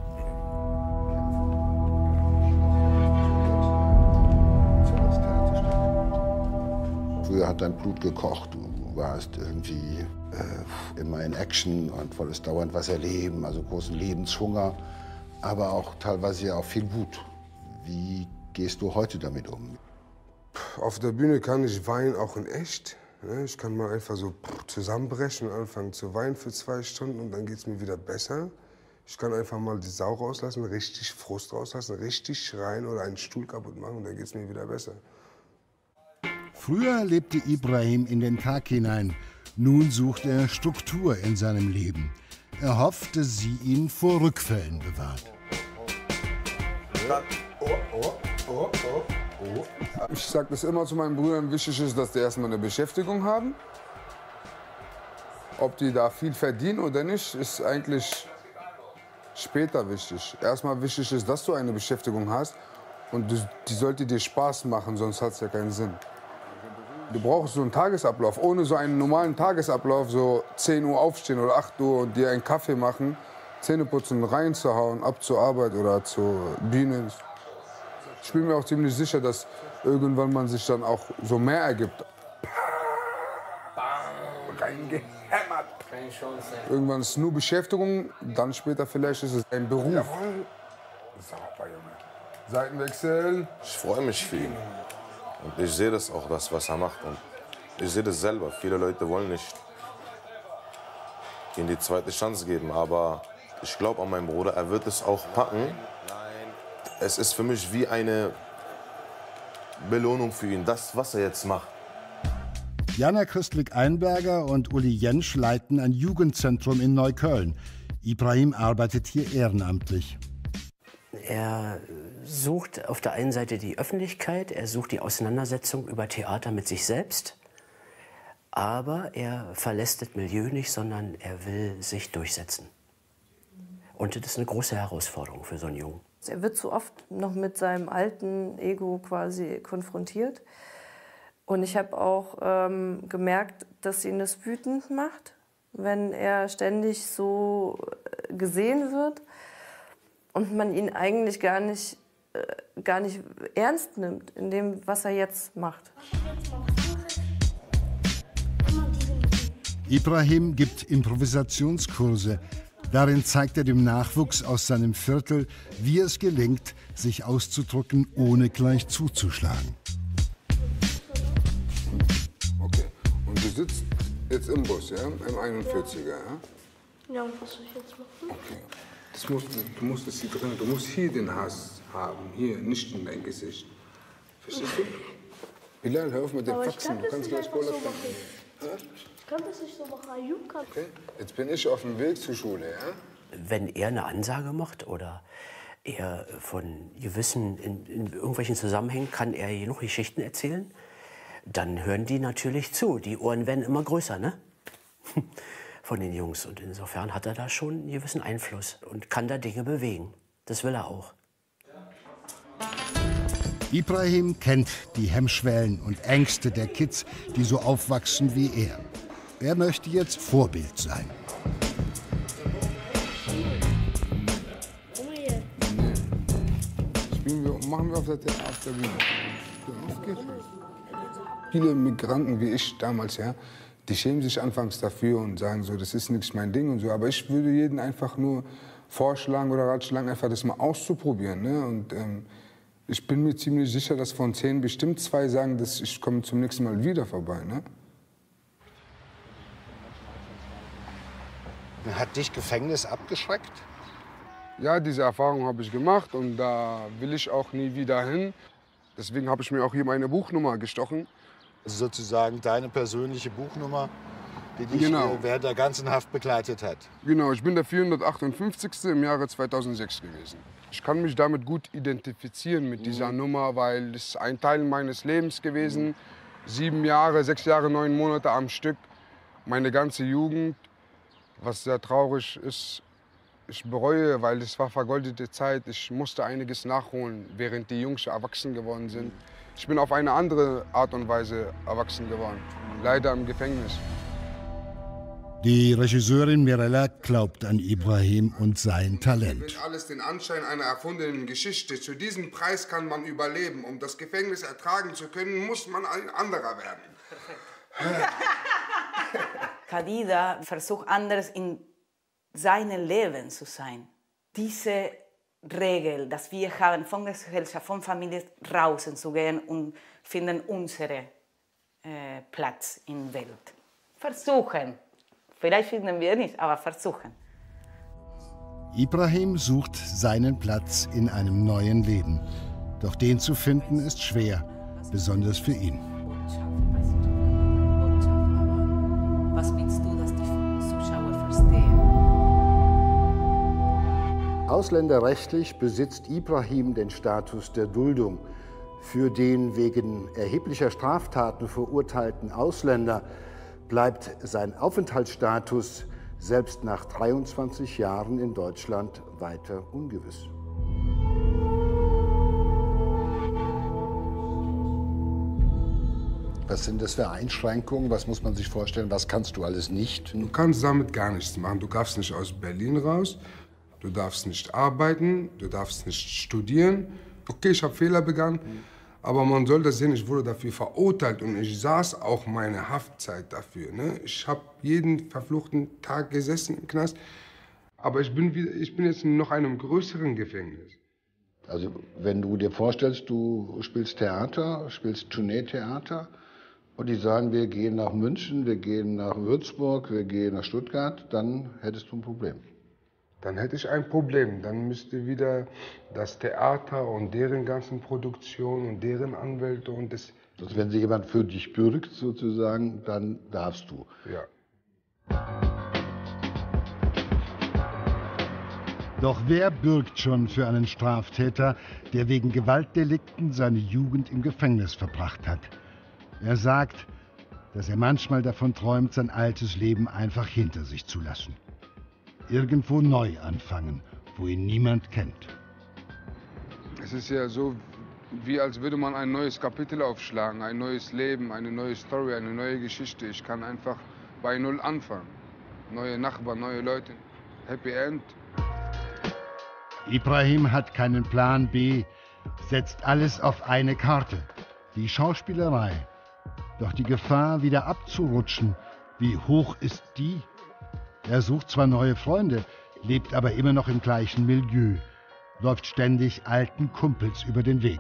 Früher hat dein Blut gekocht. Du warst irgendwie äh, immer in Action und wolltest dauernd was erleben, also großen Lebenshunger, aber auch teilweise ja auch viel Wut. Wie gehst du heute damit um? Auf der Bühne kann ich weinen, auch in echt. Ich kann mal einfach so zusammenbrechen und anfangen zu weinen für zwei Stunden und dann geht es mir wieder besser. Ich kann einfach mal die Sau rauslassen, richtig Frust rauslassen, richtig schreien oder einen Stuhl kaputt machen und dann geht es mir wieder besser. Früher lebte Ibrahim in den Tag hinein. Nun sucht er Struktur in seinem Leben. Er hofft, dass sie ihn vor Rückfällen bewahrt. Oh, oh, oh, oh, oh. Ich sage das immer zu meinen Brüdern, wichtig ist, dass die erstmal eine Beschäftigung haben. Ob die da viel verdienen oder nicht, ist eigentlich später wichtig. Erstmal wichtig ist, dass du eine Beschäftigung hast und die sollte dir Spaß machen, sonst hat es ja keinen Sinn. Du brauchst so einen Tagesablauf. Ohne so einen normalen Tagesablauf, so zehn Uhr aufstehen oder acht Uhr und dir einen Kaffee machen, Zähne putzen, reinzuhauen, ab zur Arbeit oder zur Bühne. Ich bin mir auch ziemlich sicher, dass irgendwann man sich dann auch so mehr ergibt. Reingehämmert. Irgendwann ist es nur Beschäftigung, dann später vielleicht ist es ein Beruf. Jawohl. Sauber, Junge. Seitenwechsel. Ich freue mich für ihn. Und ich sehe das auch, das, was er macht. Und ich sehe das selber. Viele Leute wollen nicht ihm die zweite Chance geben. Aber ich glaube an meinen Bruder, er wird es auch packen. Es ist für mich wie eine Belohnung für ihn, das, was er jetzt macht. Jana Christlich-Einberger und Uli Jentsch leiten ein Jugendzentrum in Neukölln. Ibrahim arbeitet hier ehrenamtlich. Er sucht auf der einen Seite die Öffentlichkeit, er sucht die Auseinandersetzung über Theater mit sich selbst. Aber er verlässt das Milieu nicht, sondern er will sich durchsetzen. Und das ist eine große Herausforderung für so einen Jungen. Er wird zu oft noch mit seinem alten Ego quasi konfrontiert. Und ich habe auch ähm, gemerkt, dass ihn das wütend macht, wenn er ständig so gesehen wird und man ihn eigentlich gar nicht, äh, gar nicht ernst nimmt in dem, was er jetzt macht. Ibrahim gibt Improvisationskurse. Darin zeigt er dem Nachwuchs aus seinem Viertel, wie es gelingt, sich auszudrücken, ohne gleich zuzuschlagen. Okay. Und du sitzt jetzt im Bus, ja? Im einundvierziger, ja? Ja, und was soll ich jetzt machen? Okay. Das musst, du musst es hier drin, du musst hier den Hass haben, hier, nicht in dein Gesicht. Verstehst du? Bilal, hör auf mit dem Aber Faxen, du kannst gleich Cola trinken. Ich kann das nicht so machen, Ayub kann. Okay, jetzt bin ich auf dem Weg zur Schule, ja? Wenn er eine Ansage macht oder er von gewissen, in, in irgendwelchen Zusammenhängen kann er genug Geschichten erzählen, dann hören die natürlich zu. Die Ohren werden immer größer, ne? Von den Jungs. Und insofern hat er da schon einen gewissen Einfluss und kann da Dinge bewegen. Das will er auch. Ibrahim kennt die Hemmschwellen und Ängste der Kids, die so aufwachsen wie er. Er möchte jetzt Vorbild sein. Spielen wir, machen wir auf der, auf der Bühne. Auf geht's. Viele Migranten wie ich damals, ja, die schämen sich anfangs dafür und sagen so, das ist nicht mein Ding und so. Aber ich würde jedem einfach nur vorschlagen oder ratschlagen, einfach das mal auszuprobieren. Ne? Und ähm, ich bin mir ziemlich sicher, dass von zehn bestimmt zwei sagen, dass ich komme zum nächsten Mal wieder vorbei. Ne? Hat dich Gefängnis abgeschreckt? Ja, diese Erfahrung habe ich gemacht und da will ich auch nie wieder hin. Deswegen habe ich mir auch hier meine Buchnummer gestochen. Also sozusagen deine persönliche Buchnummer, die dich Genau. während der ganzen Haft begleitet hat. Genau, ich bin der vierhundertachtundfünfzigste im Jahre zweitausendsechs gewesen. Ich kann mich damit gut identifizieren mit dieser mhm. Nummer, weil es ist ein Teil meines Lebens gewesen. Mhm. Sieben Jahre, sechs Jahre, neun Monate am Stück, meine ganze Jugend. Was sehr traurig ist, ich bereue, weil es war vergoldete Zeit. Ich musste einiges nachholen, während die Jungs erwachsen geworden sind. Ich bin auf eine andere Art und Weise erwachsen geworden, leider im Gefängnis. Die Regisseurin Mirella glaubt an Ibrahim und sein Talent. Mit alles den Anschein einer erfundenen Geschichte. Zu diesem Preis kann man überleben. Um das Gefängnis ertragen zu können, muss man ein anderer werden. Khadija versucht anders in seinem Leben zu sein. Diese Regel, dass wir haben, von der Gesellschaft, von Familie draußen zu gehen und finden unseren äh, Platz in der Welt. Versuchen. Vielleicht finden wir nicht, aber versuchen. Ibrahim sucht seinen Platz in einem neuen Leben. Doch den zu finden ist schwer, besonders für ihn. Was willst du, dass die Zuschauer verstehen? Ausländerrechtlich besitzt Ibrahim den Status der Duldung. Für den wegen erheblicher Straftaten verurteilten Ausländer bleibt sein Aufenthaltsstatus selbst nach dreiundzwanzig Jahren in Deutschland weiter ungewiss. Was sind das für Einschränkungen? Was muss man sich vorstellen? Was kannst du alles nicht? Du kannst damit gar nichts machen. Du darfst nicht aus Berlin raus, du darfst nicht arbeiten, du darfst nicht studieren. Okay, ich habe Fehler begangen, Aber man soll das sehen, ich wurde dafür verurteilt und ich saß auch meine Haftzeit dafür. Ne? Ich habe jeden verfluchten Tag gesessen im Knast, aber ich bin, wieder, ich bin jetzt in noch einem größeren Gefängnis. Also wenn du dir vorstellst, du spielst Theater, spielst Tourneetheater und die sagen, wir gehen nach München, wir gehen nach Würzburg, wir gehen nach Stuttgart, dann hättest du ein Problem. Dann hätte ich ein Problem. Dann müsste wieder das Theater und deren ganzen Produktionen und deren Anwälte und das... Also wenn sich jemand für dich bürgt sozusagen, dann darfst du. Ja. Doch wer bürgt schon für einen Straftäter, der wegen Gewaltdelikten seine Jugend im Gefängnis verbracht hat? Er sagt, dass er manchmal davon träumt, sein altes Leben einfach hinter sich zu lassen. Irgendwo neu anfangen, wo ihn niemand kennt. Es ist ja so, wie als würde man ein neues Kapitel aufschlagen, ein neues Leben, eine neue Story, eine neue Geschichte. Ich kann einfach bei Null anfangen. Neue Nachbarn, neue Leute. Happy End. Ibrahim hat keinen Plan B, setzt alles auf eine Karte, die Schauspielerei. Doch die Gefahr, wieder abzurutschen, wie hoch ist die? Er sucht zwar neue Freunde, lebt aber immer noch im gleichen Milieu, läuft ständig alten Kumpels über den Weg.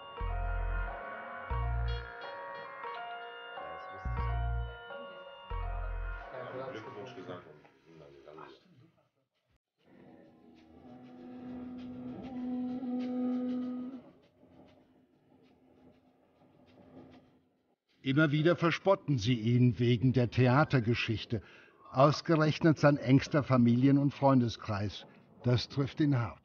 Immer wieder verspotten sie ihn wegen der Theatergeschichte. Ausgerechnet sein engster Familien- und Freundeskreis. Das trifft ihn hart.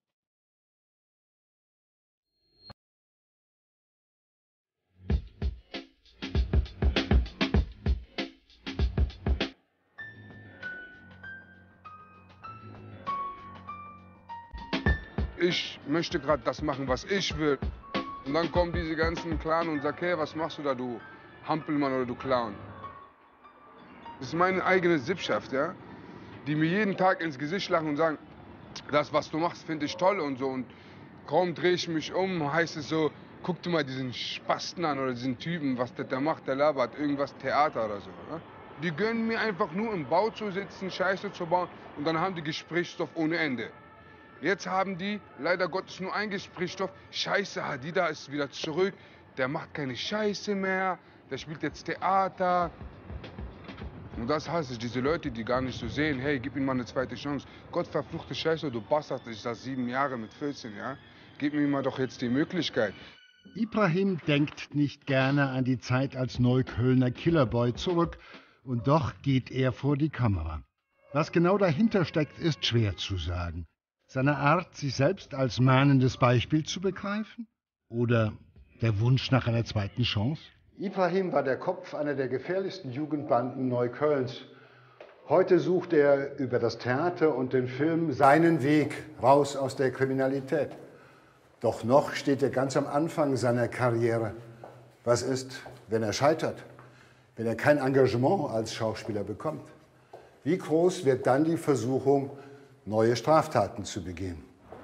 Ich möchte gerade das machen, was ich will. Und dann kommen diese ganzen Clan und sagen, hey, was machst du da, du Hampelmann oder du Clown? Das ist meine eigene Sippschaft, ja? Die mir jeden Tag ins Gesicht lachen und sagen, das, was du machst, finde ich toll und so. Und kaum drehe ich mich um, heißt es so, guck dir mal diesen Spasten an oder diesen Typen, was der da macht, der labert, irgendwas Theater oder so. Ja? Die gönnen mir einfach nur im Bau zu sitzen, Scheiße zu bauen und dann haben die Gesprächsstoff ohne Ende. Jetzt haben die leider Gottes nur ein Gesprächsstoff, Scheiße, Hadida ist wieder zurück, der macht keine Scheiße mehr, der spielt jetzt Theater. Und das hasse ich, diese Leute, die gar nicht so sehen, hey, gib ihm mal eine zweite Chance. Gott verfluchte Scheiße, du Bastard, ich saß sieben Jahre mit vierzehn, ja? Gib mir mal doch jetzt die Möglichkeit. Ibrahim denkt nicht gerne an die Zeit als Neuköllner Killerboy zurück und doch geht er vor die Kamera. Was genau dahinter steckt, ist schwer zu sagen. Seine Art, sich selbst als mahnendes Beispiel zu begreifen? Oder der Wunsch nach einer zweiten Chance? Ibrahim war der Kopf einer der gefährlichsten Jugendbanden Neuköllns. Heute sucht er über das Theater und den Film seinen Weg raus aus der Kriminalität. Doch noch steht er ganz am Anfang seiner Karriere. Was ist, wenn er scheitert? Wenn er kein Engagement als Schauspieler bekommt? Wie groß wird dann die Versuchung, neue Straftaten zu begehen?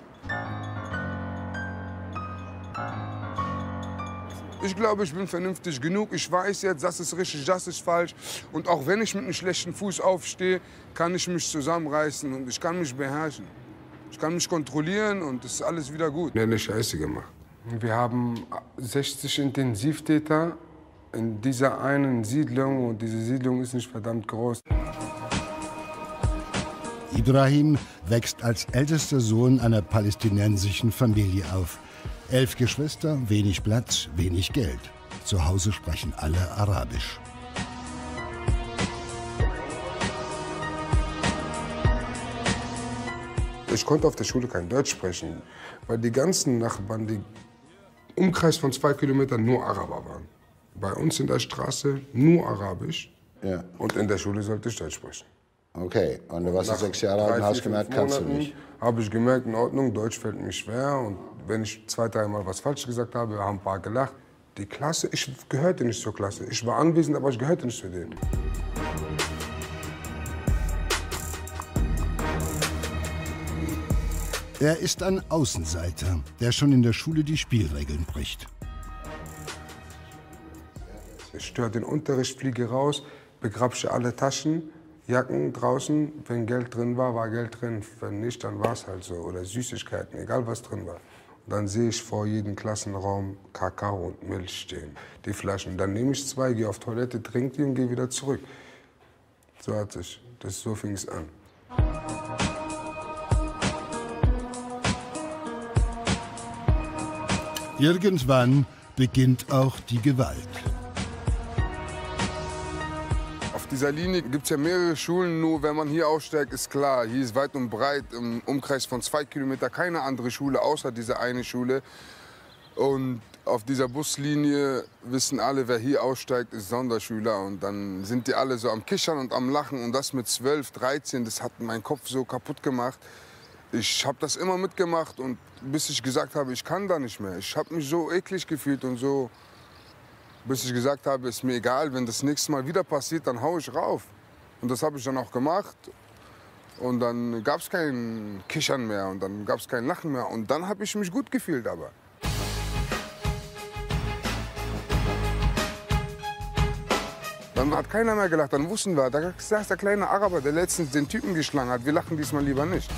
Ich glaube, ich bin vernünftig genug. Ich weiß jetzt, das ist richtig, das ist falsch. Und auch wenn ich mit einem schlechten Fuß aufstehe, kann ich mich zusammenreißen und ich kann mich beherrschen. Ich kann mich kontrollieren und es ist alles wieder gut. Wir haben eine Scheiße gemacht. Wir haben sechzig Intensivtäter in dieser einen Siedlung und diese Siedlung ist nicht verdammt groß. Ibrahim wächst als ältester Sohn einer palästinensischen Familie auf. Elf Geschwister, wenig Platz, wenig Geld. Zu Hause sprechen alle Arabisch. Ich konnte auf der Schule kein Deutsch sprechen, weil die ganzen Nachbarn, die Umkreis von zwei Kilometern nur Araber waren. Bei uns in der Straße nur Arabisch ja. Und in der Schule sollte ich Deutsch sprechen. Okay, und du warst sechs Jahre alt und hast gemerkt, kannst du nicht. Habe ich gemerkt, in Ordnung, Deutsch fällt mir schwer. Und wenn ich zwei, dreimal was falsch gesagt habe, haben ein paar gelacht. Die Klasse, ich gehörte nicht zur Klasse. Ich war anwesend, aber ich gehörte nicht zu denen. Er ist ein Außenseiter, der schon in der Schule die Spielregeln bricht. Ich störe den Unterricht, fliege raus, begrapsche alle Taschen, Jacken draußen. Wenn Geld drin war, war Geld drin. Wenn nicht, dann war es halt so. Oder Süßigkeiten, egal was drin war. Und dann sehe ich vor jedem Klassenraum Kakao und Milch stehen, die Flaschen. Dann nehme ich zwei, gehe auf Toilette, trinke die und gehe wieder zurück. So hat sich, das, so fing es an. Irgendwann beginnt auch die Gewalt. Auf dieser Linie gibt es ja mehrere Schulen, nur wenn man hier aussteigt, ist klar, hier ist weit und breit im Umkreis von zwei Kilometern keine andere Schule außer diese eine Schule. Und auf dieser Buslinie wissen alle, wer hier aussteigt, ist Sonderschüler. Und dann sind die alle so am Kichern und am Lachen. Und das mit zwölf, dreizehn, das hat meinen Kopf so kaputt gemacht. Ich habe das immer mitgemacht, und bis ich gesagt habe, ich kann da nicht mehr. Ich habe mich so eklig gefühlt und so, bis ich gesagt habe, ist mir egal, wenn das nächste Mal wieder passiert, dann hau ich rauf. Und das habe ich dann auch gemacht. Und dann gab es kein Kichern mehr und dann gab es kein Lachen mehr. Und dann habe ich mich gut gefühlt aber. Dann hat keiner mehr gelacht, dann wussten wir, da ist der kleine Araber, der letztens den Typen geschlagen hat. Wir lachen diesmal lieber nicht.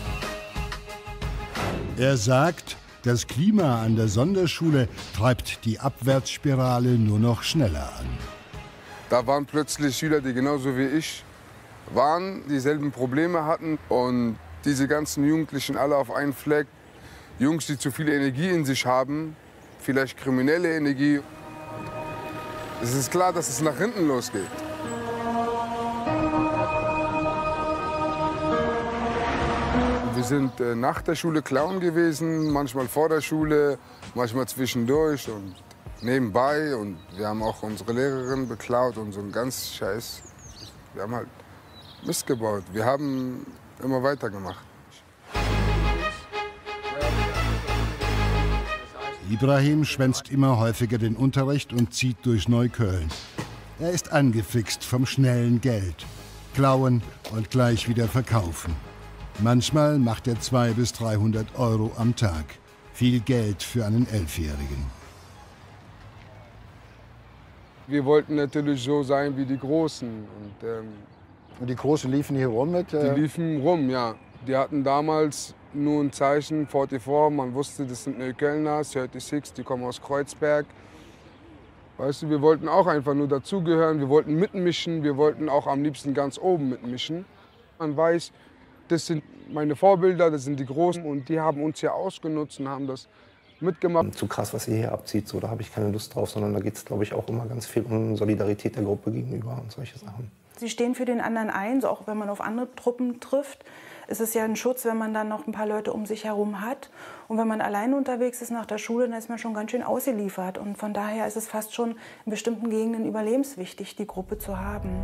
Er sagt, das Klima an der Sonderschule treibt die Abwärtsspirale nur noch schneller an. Da waren plötzlich Schüler, die genauso wie ich waren, dieselben Probleme hatten. Und diese ganzen Jugendlichen alle auf einen Fleck. Jungs, die zu viel Energie in sich haben, vielleicht kriminelle Energie. Es ist klar, dass es nach hinten losgeht. Wir sind äh, nach der Schule Clown gewesen, manchmal vor der Schule, manchmal zwischendurch und nebenbei. Und wir haben auch unsere Lehrerin beklaut und so einen ganz Scheiß. Wir haben halt Mist gebaut. Wir haben immer weitergemacht. Ibrahim schwänzt immer häufiger den Unterricht und zieht durch Neukölln. Er ist angefixt vom schnellen Geld. Klauen und gleich wieder verkaufen. Manchmal macht er zweihundert bis dreihundert Euro am Tag. Viel Geld für einen Elfjährigen. Wir wollten natürlich so sein wie die Großen. Und, ähm, und die Großen liefen hier rum mit? Äh die liefen rum, ja. Die hatten damals nur ein Zeichen, vierundvierzig, man wusste, das sind Neuköllner, sechsunddreißig, die kommen aus Kreuzberg. Weißt du, wir wollten auch einfach nur dazugehören, wir wollten mitmischen, wir wollten auch am liebsten ganz oben mitmischen. Man weiß, das sind meine Vorbilder, das sind die Großen und die haben uns ja ausgenutzt und haben das mitgemacht. Zu krass, was ihr hier abzieht, so, da habe ich keine Lust drauf, sondern da geht es, glaube ich, auch immer ganz viel um Solidarität der Gruppe gegenüber und solche Sachen. Sie stehen für den anderen ein, so auch wenn man auf andere Truppen trifft. Es ist ja ein Schutz, wenn man dann noch ein paar Leute um sich herum hat. Und wenn man allein unterwegs ist nach der Schule, dann ist man schon ganz schön ausgeliefert. Und von daher ist es fast schon in bestimmten Gegenden überlebenswichtig, die Gruppe zu haben.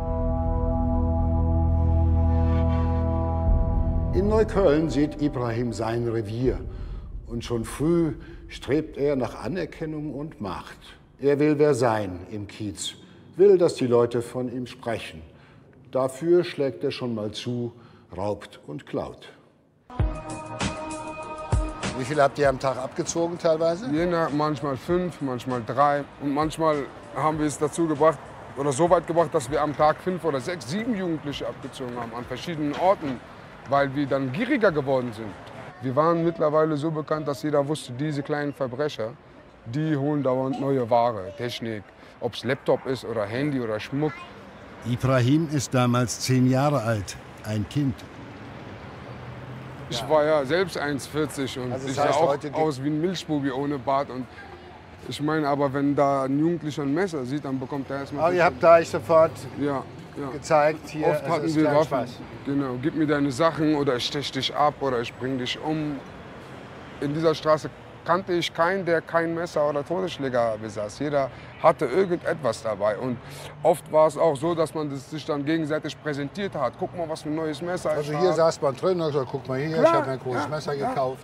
In Neukölln sieht Ibrahim sein Revier. Und schon früh strebt er nach Anerkennung und Macht. Er will wer sein im Kiez, will, dass die Leute von ihm sprechen. Dafür schlägt er schon mal zu, raubt und klaut. Wie viel habt ihr am Tag abgezogen teilweise? Je nach, manchmal fünf, manchmal drei. Und manchmal haben wir es dazu gebracht, oder so weit gebracht, dass wir am Tag fünf oder sechs, sieben Jugendliche abgezogen haben an verschiedenen Orten, weil wir dann gieriger geworden sind. Wir waren mittlerweile so bekannt, dass jeder wusste, diese kleinen Verbrecher, die holen dauernd neue Ware, Technik, ob es Laptop ist oder Handy oder Schmuck. Ibrahim ist damals zehn Jahre alt, ein Kind. Ich war ja selbst eins vierzig und also ich sah auch aus wie ein Milchbubi ohne Bart. Und ich meine, aber wenn da ein Jugendlicher ein Messer sieht, dann bekommt er erstmal... Aber ihr habt da sofort ja, ja. gezeigt, hier Oft hatten ist wir Waffen. Spaß. Genau, gib mir deine Sachen oder ich stech dich ab oder ich bring dich um. In dieser Straße kannte ich keinen, der kein Messer oder Todesschläger besaß. Jeder hatte irgendetwas dabei. Und oft war es auch so, dass man das sich dann gegenseitig präsentiert hat. Guck mal, was für ein neues Messer Also ich hier hab. saß man drin und gesagt, guck mal hier, Klar, ich habe mir ein großes ja, Messer ja. gekauft.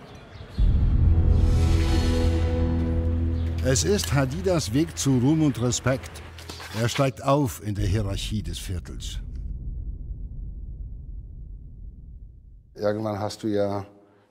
Es ist Hadidas Weg zu Ruhm und Respekt. Er steigt auf in der Hierarchie des Viertels. Irgendwann hast du ja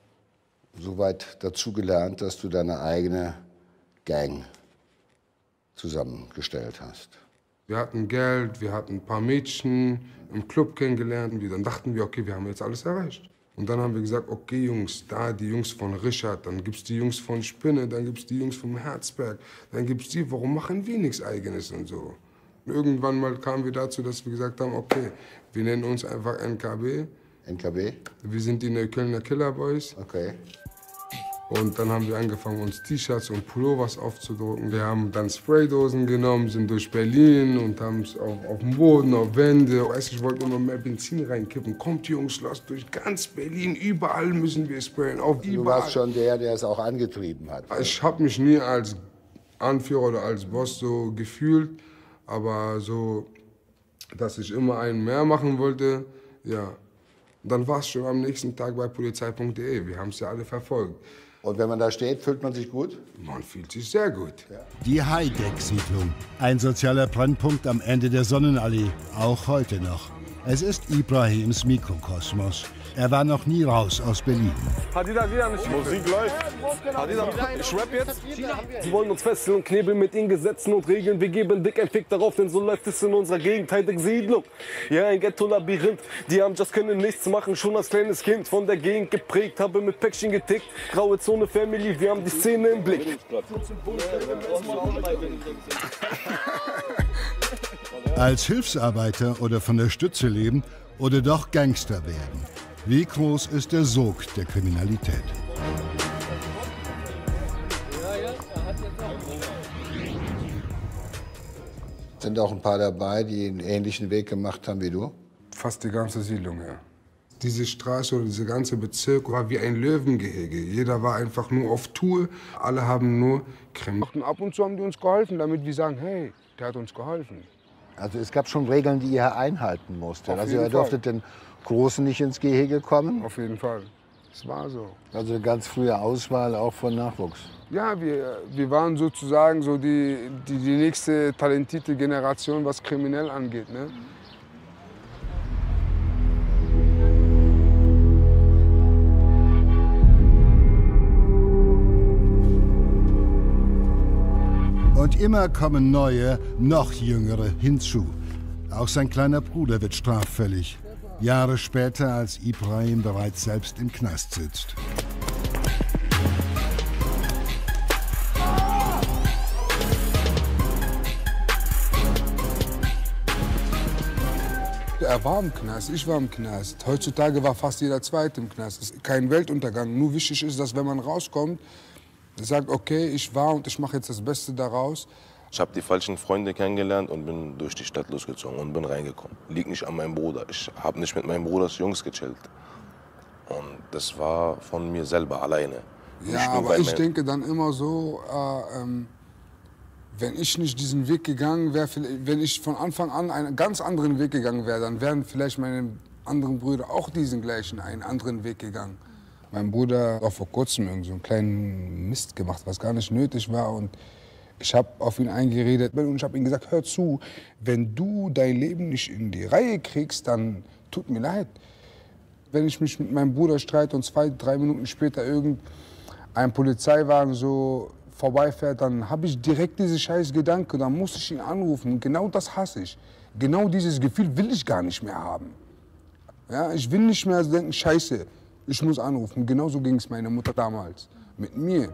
so weit dazugelernt, dass du deine eigene Gang zusammengestellt hast. Wir hatten Geld, wir hatten ein paar Mädchen im Club kennengelernt. Und dann dachten wir, okay, wir haben jetzt alles erreicht. Und dann haben wir gesagt, okay Jungs, da die Jungs von Richard, dann gibt's die Jungs von Spinne, dann gibt's die Jungs vom Herzberg, dann gibt's die, warum machen wir nichts Eigenes und so. Und irgendwann mal kamen wir dazu, dass wir gesagt haben, okay, wir nennen uns einfach N K B. N K B? Wir sind die Neuköllner Killer Boys. Okay. Und dann haben wir angefangen, uns T-Shirts und Pullovers aufzudrucken. Wir haben dann Spraydosen genommen, sind durch Berlin und haben es auf, auf dem Boden, auf Wände. Weißt, ich wollte immer mehr Benzin reinkippen. Kommt, Jungs, lasst durch ganz Berlin, überall müssen wir sprayen. Auf du überall. warst schon der, der es auch angetrieben hat. Ich habe mich nie als Anführer oder als Boss so gefühlt, aber so, dass ich immer einen mehr machen wollte, ja. Dann war es schon am nächsten Tag bei polizei punkt de. Wir haben es ja alle verfolgt. Und wenn man da steht, fühlt man sich gut? Man fühlt sich sehr gut. Ja. Die Heideck-Siedlung. Ein sozialer Brennpunkt am Ende der Sonnenallee. Auch heute noch. Es ist Ibrahims Mikrokosmos. Er war noch nie raus aus Berlin. Hadida, wieder nicht. Musik läuft. Hadida, ich rap jetzt. Sie wollen uns fesseln und knebeln mit den Gesetzen und Regeln. Wir geben dick ein Fick darauf, denn so läuft es in unserer Gegend. Heideck Siedlung. Ja, ein Ghetto-Labyrinth. Die haben just können nichts machen. Schon als kleines Kind von der Gegend geprägt. Habe mit Päckchen getickt. Graue Zone Family, wir haben die Szene im Blick. Als Hilfsarbeiter oder von der Stütze leben oder doch Gangster werden. Wie groß ist der Sog der Kriminalität? Sind auch ein paar dabei, die einen ähnlichen Weg gemacht haben wie du? Fast die ganze Siedlung, ja. Diese Straße oder dieser ganze Bezirk war wie ein Löwengehege. Jeder war einfach nur auf Tour. Alle haben nur Kriminalität. Und ab und zu haben die uns geholfen, damit wir sagen, hey, der hat uns geholfen. Also es gab schon Regeln, die ihr einhalten musstet. Auf Also jeden ihr durftet den Großen nicht ins Gehege kommen? Auf jeden Fall. Es war so. Also eine ganz frühe Auswahl auch von Nachwuchs? Ja, wir, wir waren sozusagen so die, die, die nächste talentierte Generation, was kriminell angeht. Ne? Und immer kommen neue, noch jüngere hinzu. Auch sein kleiner Bruder wird straffällig. Jahre später, als Ibrahim bereits selbst im Knast sitzt. Er war im Knast, ich war im Knast. Heutzutage war fast jeder Zweite im Knast. Das ist kein Weltuntergang. Nur wichtig ist, dass wenn man rauskommt, sagt, okay, ich war und ich mache jetzt das Beste daraus. Ich habe die falschen Freunde kennengelernt und bin durch die Stadt losgezogen und bin reingekommen. Liegt nicht an meinem Bruder. Ich habe nicht mit meinem Bruders Jungs gechillt. Und das war von mir selber alleine. Ja, aber ich denke dann immer so, äh, ähm, wenn ich nicht diesen Weg gegangen wäre, wenn ich von Anfang an einen ganz anderen Weg gegangen wäre, dann wären vielleicht meine anderen Brüder auch diesen gleichen, einen anderen Weg gegangen. Mein Bruder hat auch vor kurzem irgend so einen kleinen Mist gemacht, was gar nicht nötig war. Und ich habe auf ihn eingeredet und ich habe ihm gesagt, hör zu, wenn du dein Leben nicht in die Reihe kriegst, dann tut mir leid. Wenn ich mich mit meinem Bruder streite und zwei, drei Minuten später irgendein Polizeiwagen so vorbeifährt, dann habe ich direkt diese scheiß Gedanke, dann muss ich ihn anrufen. Genau das hasse ich. Genau dieses Gefühl will ich gar nicht mehr haben. Ja, ich will nicht mehr denken, scheiße, ich muss anrufen. Genauso ging es meiner Mutter damals mit mir.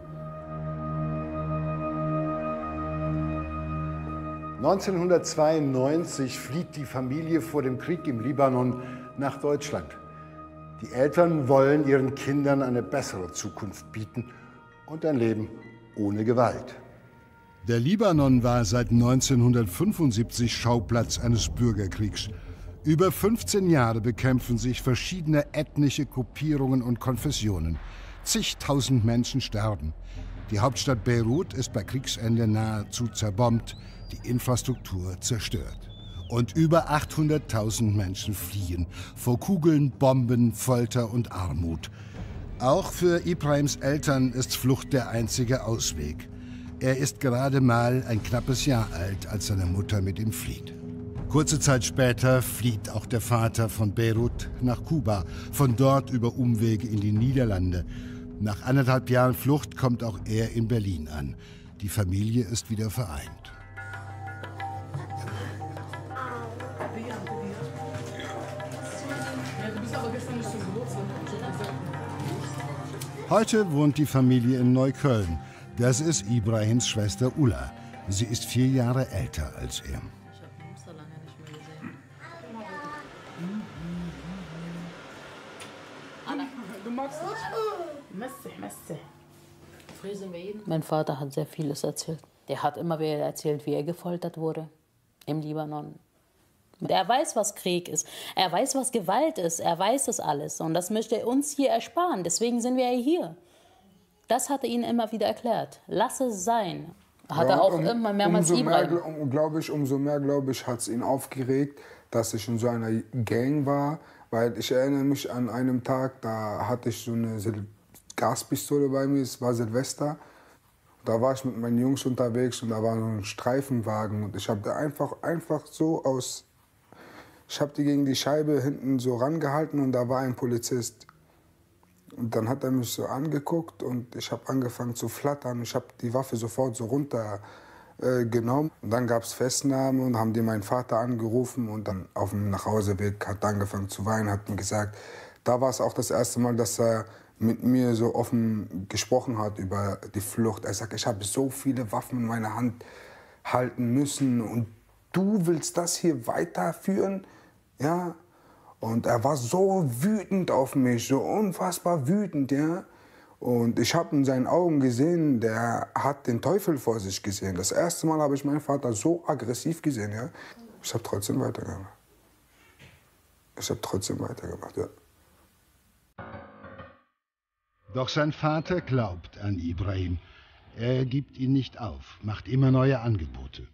neunzehnhundertzweiundneunzig flieht die Familie vor dem Krieg im Libanon nach Deutschland. Die Eltern wollen ihren Kindern eine bessere Zukunft bieten und ein Leben ohne Gewalt. Der Libanon war seit neunzehnhundertfünfundsiebzig Schauplatz eines Bürgerkriegs. Über fünfzehn Jahre bekämpfen sich verschiedene ethnische Gruppierungen und Konfessionen. Zigtausend Menschen sterben. Die Hauptstadt Beirut ist bei Kriegsende nahezu zerbombt, die Infrastruktur zerstört. Und über achthunderttausend Menschen fliehen vor Kugeln, Bomben, Folter und Armut. Auch für Ibrahims Eltern ist Flucht der einzige Ausweg. Er ist gerade mal ein knappes Jahr alt, als seine Mutter mit ihm flieht. Kurze Zeit später flieht auch der Vater von Beirut nach Kuba, von dort über Umwege in die Niederlande. Nach anderthalb Jahren Flucht kommt auch er in Berlin an. Die Familie ist wieder vereint. Heute wohnt die Familie in Neukölln. Das ist Ibrahims Schwester Ulla. Sie ist vier Jahre älter als er. Mein Vater hat sehr vieles erzählt. Der hat immer wieder erzählt, wie er gefoltert wurde im Libanon. Er weiß, was Krieg ist. Er weiß, was Gewalt ist. Er weiß das alles. Und das möchte er uns hier ersparen. Deswegen sind wir ja hier. Das hat er ihnen immer wieder erklärt. Lass es sein. Hat ja, er auch um, immer mehrmals umso mehr, Ibrahim. glaube ich, umso mehr, glaube ich, hat es ihn aufgeregt, dass ich in so einer Gang war. Weil ich erinnere mich an einem Tag, da hatte ich so eine Sil Gaspistole bei mir. Es war Silvester. Da war ich mit meinen Jungs unterwegs und da war so ein Streifenwagen. Und ich habe da einfach, einfach so aus... Ich habe die gegen die Scheibe hinten so rangehalten und da war ein Polizist. Und dann hat er mich so angeguckt und ich habe angefangen zu flattern. Ich habe die Waffe sofort so runter äh, genommen. Und dann gab es Festnahme und haben die meinen Vater angerufen. Und dann auf dem Nachhauseweg hat er angefangen zu weinen, hat mir gesagt, da war es auch das erste Mal, dass er mit mir so offen gesprochen hat über die Flucht. Er sagt, ich habe so viele Waffen in meiner Hand halten müssen und du willst das hier weiterführen? Ja. Und er war so wütend auf mich, so unfassbar wütend, ja. Und ich habe in seinen Augen gesehen, der hat den Teufel vor sich gesehen. Das erste Mal habe ich meinen Vater so aggressiv gesehen, ja. Ich habe trotzdem weitergemacht. Ich habe trotzdem weitergemacht, ja. Doch sein Vater glaubt an Ibrahim. Er gibt ihn nicht auf, macht immer neue Angebote.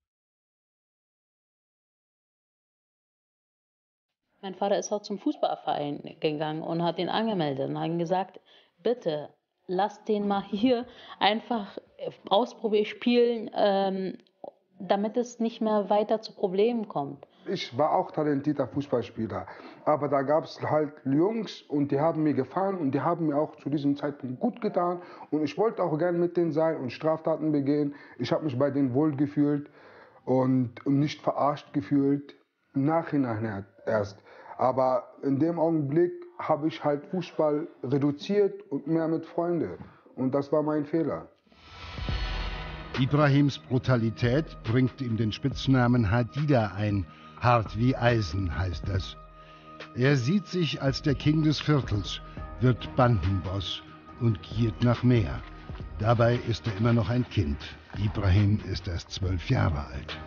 Mein Vater ist auch zum Fußballverein gegangen und hat ihn angemeldet und hat gesagt, bitte, lass den mal hier einfach ausprobieren, spielen, ähm, damit es nicht mehr weiter zu Problemen kommt. Ich war auch talentierter Fußballspieler, aber da gab es halt Jungs und die haben mir gefallen und die haben mir auch zu diesem Zeitpunkt gut getan und ich wollte auch gerne mit denen sein und Straftaten begehen. Ich habe mich bei denen wohlgefühlt und, und nicht verarscht gefühlt, im Nachhinein erst. Aber in dem Augenblick habe ich halt Fußball reduziert und mehr mit Freunden. Und das war mein Fehler. Ibrahims Brutalität bringt ihm den Spitznamen Hadida ein. Hart wie Eisen heißt das. Er sieht sich als der King des Viertels, wird Bandenboss und giert nach mehr. Dabei ist er immer noch ein Kind. Ibrahim ist erst zwölf Jahre alt.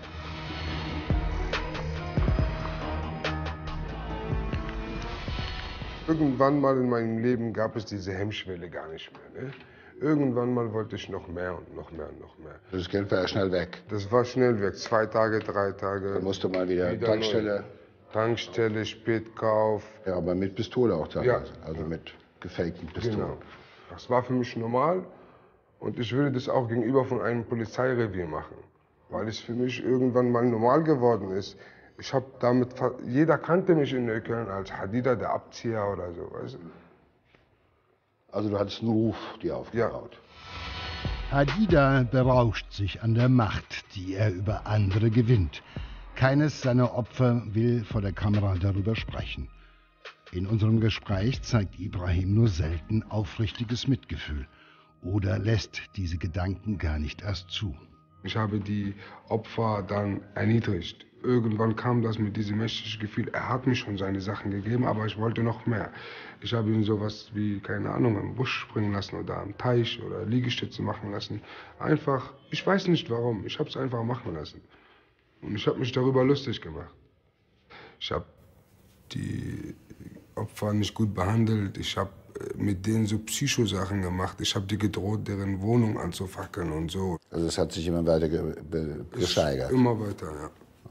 Irgendwann mal in meinem Leben gab es diese Hemmschwelle gar nicht mehr. Ne? Irgendwann mal wollte ich noch mehr und noch mehr und noch mehr. Das Geld war ja schnell weg. Das war schnell weg. Zwei Tage, drei Tage. Dann musste mal wieder, wieder Tankstelle. Neu. Tankstelle, Spätkauf. Ja, aber mit Pistole auch teilweise. Ja. Also mit gefakten Pistolen. Genau. Das war für mich normal. Und ich würde das auch gegenüber von einem Polizeirevier machen. Weil es für mich irgendwann mal normal geworden ist. Ich habe damit, jeder kannte mich in Neukölln als Hadida, der Abzieher oder so, weißt du? Also du hattest einen Ruf dir aufgebaut. Ja. Hadida berauscht sich an der Macht, die er über andere gewinnt. Keines seiner Opfer will vor der Kamera darüber sprechen. In unserem Gespräch zeigt Ibrahim nur selten aufrichtiges Mitgefühl oder lässt diese Gedanken gar nicht erst zu. Ich habe die Opfer dann erniedrigt. Irgendwann kam das mit diesem mächtigen Gefühl, er hat mir schon seine Sachen gegeben, aber ich wollte noch mehr. Ich habe ihn sowas wie, keine Ahnung, im Busch springen lassen oder am Teich oder Liegestütze machen lassen. Einfach, ich weiß nicht warum, ich habe es einfach machen lassen. Und ich habe mich darüber lustig gemacht. Ich habe die Opfer nicht gut behandelt, ich habe mit denen so Psychosachen gemacht. Ich habe die gedroht, deren Wohnung anzufackeln und so. Also es hat sich immer weiter ge gesteigert? Immer weiter, ja.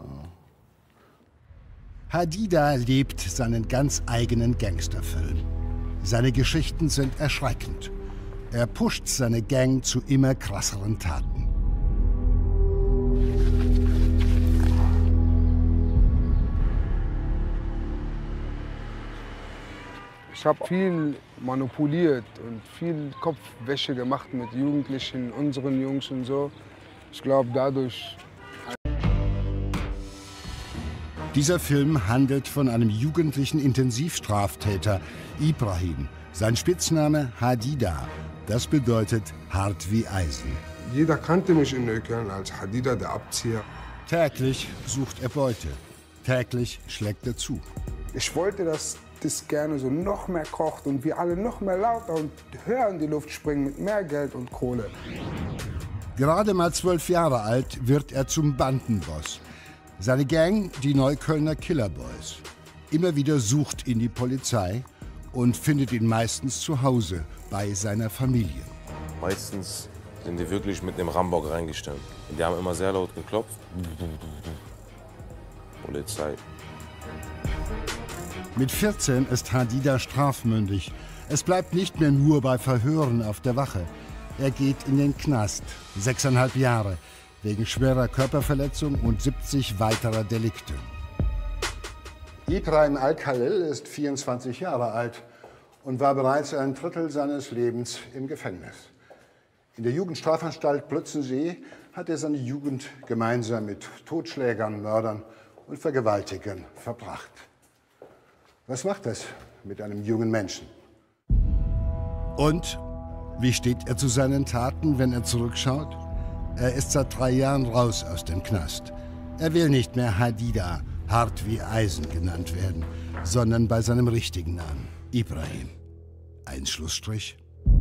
Hadida lebt seinen ganz eigenen Gangsterfilm. Seine Geschichten sind erschreckend. Er pusht seine Gang zu immer krasseren Taten. Ich habe viel manipuliert und viel Kopfwäsche gemacht mit Jugendlichen, unseren Jungs und so. Ich glaube, dadurch... Dieser Film handelt von einem jugendlichen Intensivstraftäter, Ibrahim. Sein Spitzname Hadida. Das bedeutet hart wie Eisen. Jeder kannte mich in Neukölln als Hadida, der Abzieher. Täglich sucht er Beute. Täglich schlägt er zu. Ich wollte, dass das gerne so noch mehr kocht und wir alle noch mehr lauter und höher in die Luft springen mit mehr Geld und Kohle. Gerade mal zwölf Jahre alt wird er zum Bandenboss. Seine Gang, die Neuköllner Killer Boys. Immer wieder sucht ihn die Polizei und findet ihn meistens zu Hause bei seiner Familie. Meistens sind die wirklich mit dem Rambock reingestellt. Die haben immer sehr laut geklopft. Polizei. Mit vierzehn ist Hadida strafmündig. Es bleibt nicht mehr nur bei Verhören auf der Wache. Er geht in den Knast, sechseinhalb Jahre, wegen schwerer Körperverletzung und siebzig weiterer Delikte. Ibrahim Al-Khalil ist vierundzwanzig Jahre alt und war bereits ein Drittel seines Lebens im Gefängnis. In der Jugendstrafanstalt Plötzensee hat er seine Jugend gemeinsam mit Totschlägern, Mördern und Vergewaltigern verbracht. Was macht das mit einem jungen Menschen? Und wie steht er zu seinen Taten, wenn er zurückschaut? Er ist seit drei Jahren raus aus dem Knast. Er will nicht mehr Hadida, hart wie Eisen genannt werden, sondern bei seinem richtigen Namen, Ibrahim. Ein Schlussstrich.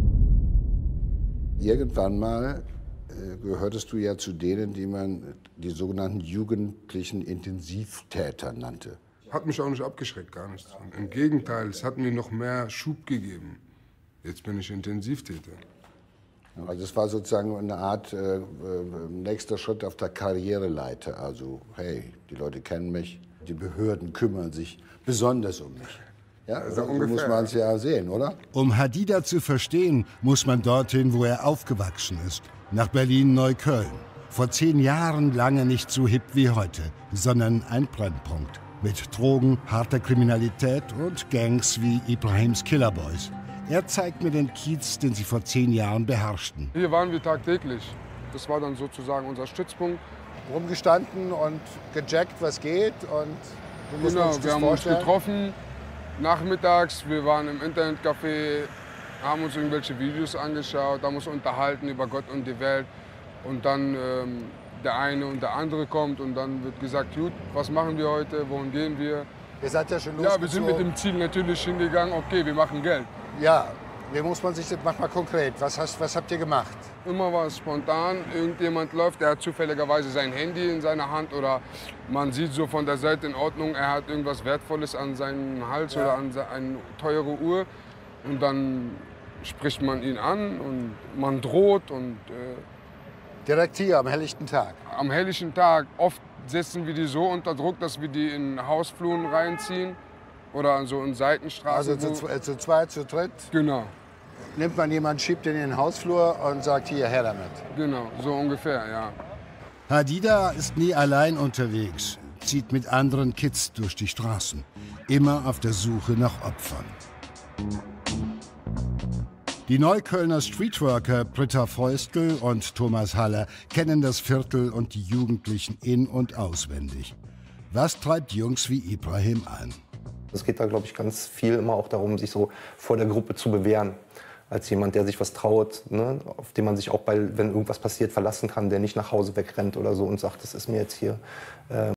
Irgendwann mal äh, gehörtest du ja zu denen, die man die sogenannten jugendlichen Intensivtäter nannte. Hat mich auch nicht abgeschreckt, gar nicht. Im Gegenteil, es hat mir noch mehr Schub gegeben. Jetzt bin ich Intensivtäter. Also es war sozusagen eine Art äh, äh, nächster Schritt auf der Karriereleiter. Also hey, die Leute kennen mich, die Behörden kümmern sich besonders um mich. Ja, also so muss man es ja sehen, oder? Um Hadida zu verstehen, muss man dorthin, wo er aufgewachsen ist. Nach Berlin-Neukölln. Vor zehn Jahren lange nicht so hip wie heute, sondern ein Brennpunkt. Mit Drogen, harter Kriminalität und Gangs wie Ibrahims Killer Boys. Er zeigt mir den Kiez, den sie vor zehn Jahren beherrschten. Hier waren wir tagtäglich. Das war dann sozusagen unser Stützpunkt. Rumgestanden und gejackt, was geht. Und wir müssen genau, uns das wir haben vorstellen. uns getroffen. Nachmittags, wir waren im Internetcafé, haben uns irgendwelche Videos angeschaut, haben uns unterhalten über Gott und die Welt. Und dann ähm, der eine und der andere kommt und dann wird gesagt, gut, was machen wir heute, wohin gehen wir? Ihr seid ja schon losgezogen. Ja, wir sind mit dem Ziel natürlich hingegangen, okay, wir machen Geld. Ja, wie muss man sich das, mach mal konkret, was, hast, was habt ihr gemacht? Immer war es spontan, irgendjemand läuft, der hat zufälligerweise sein Handy in seiner Hand oder man sieht so von der Seite in Ordnung, er hat irgendwas Wertvolles an seinem Hals ja. oder an eine teure Uhr und dann spricht man ihn an und man droht und... Äh, Direkt hier am helllichten Tag? Am helllichten Tag. Oft setzen wir die so unter Druck, dass wir die in Hausfluren reinziehen oder so in Seitenstraßen. Also zu, zu zweit, zu dritt? Genau. Nimmt man jemanden, schiebt ihn in den Hausflur und sagt, hier, her damit. Genau, so ungefähr, ja. Hadida ist nie allein unterwegs, zieht mit anderen Kids durch die Straßen. Immer auf der Suche nach Opfern. Die Neuköllner Streetworker Britta Feustel und Thomas Haller kennen das Viertel und die Jugendlichen in- und auswendig. Was treibt Jungs wie Ibrahim an? Es geht da, glaube ich, ganz viel immer auch darum, sich so vor der Gruppe zu bewähren. Als jemand, der sich was traut, ne? Auf den man sich auch, bei, wenn irgendwas passiert, verlassen kann, der nicht nach Hause wegrennt oder so und sagt, das ist mir jetzt hier... Äh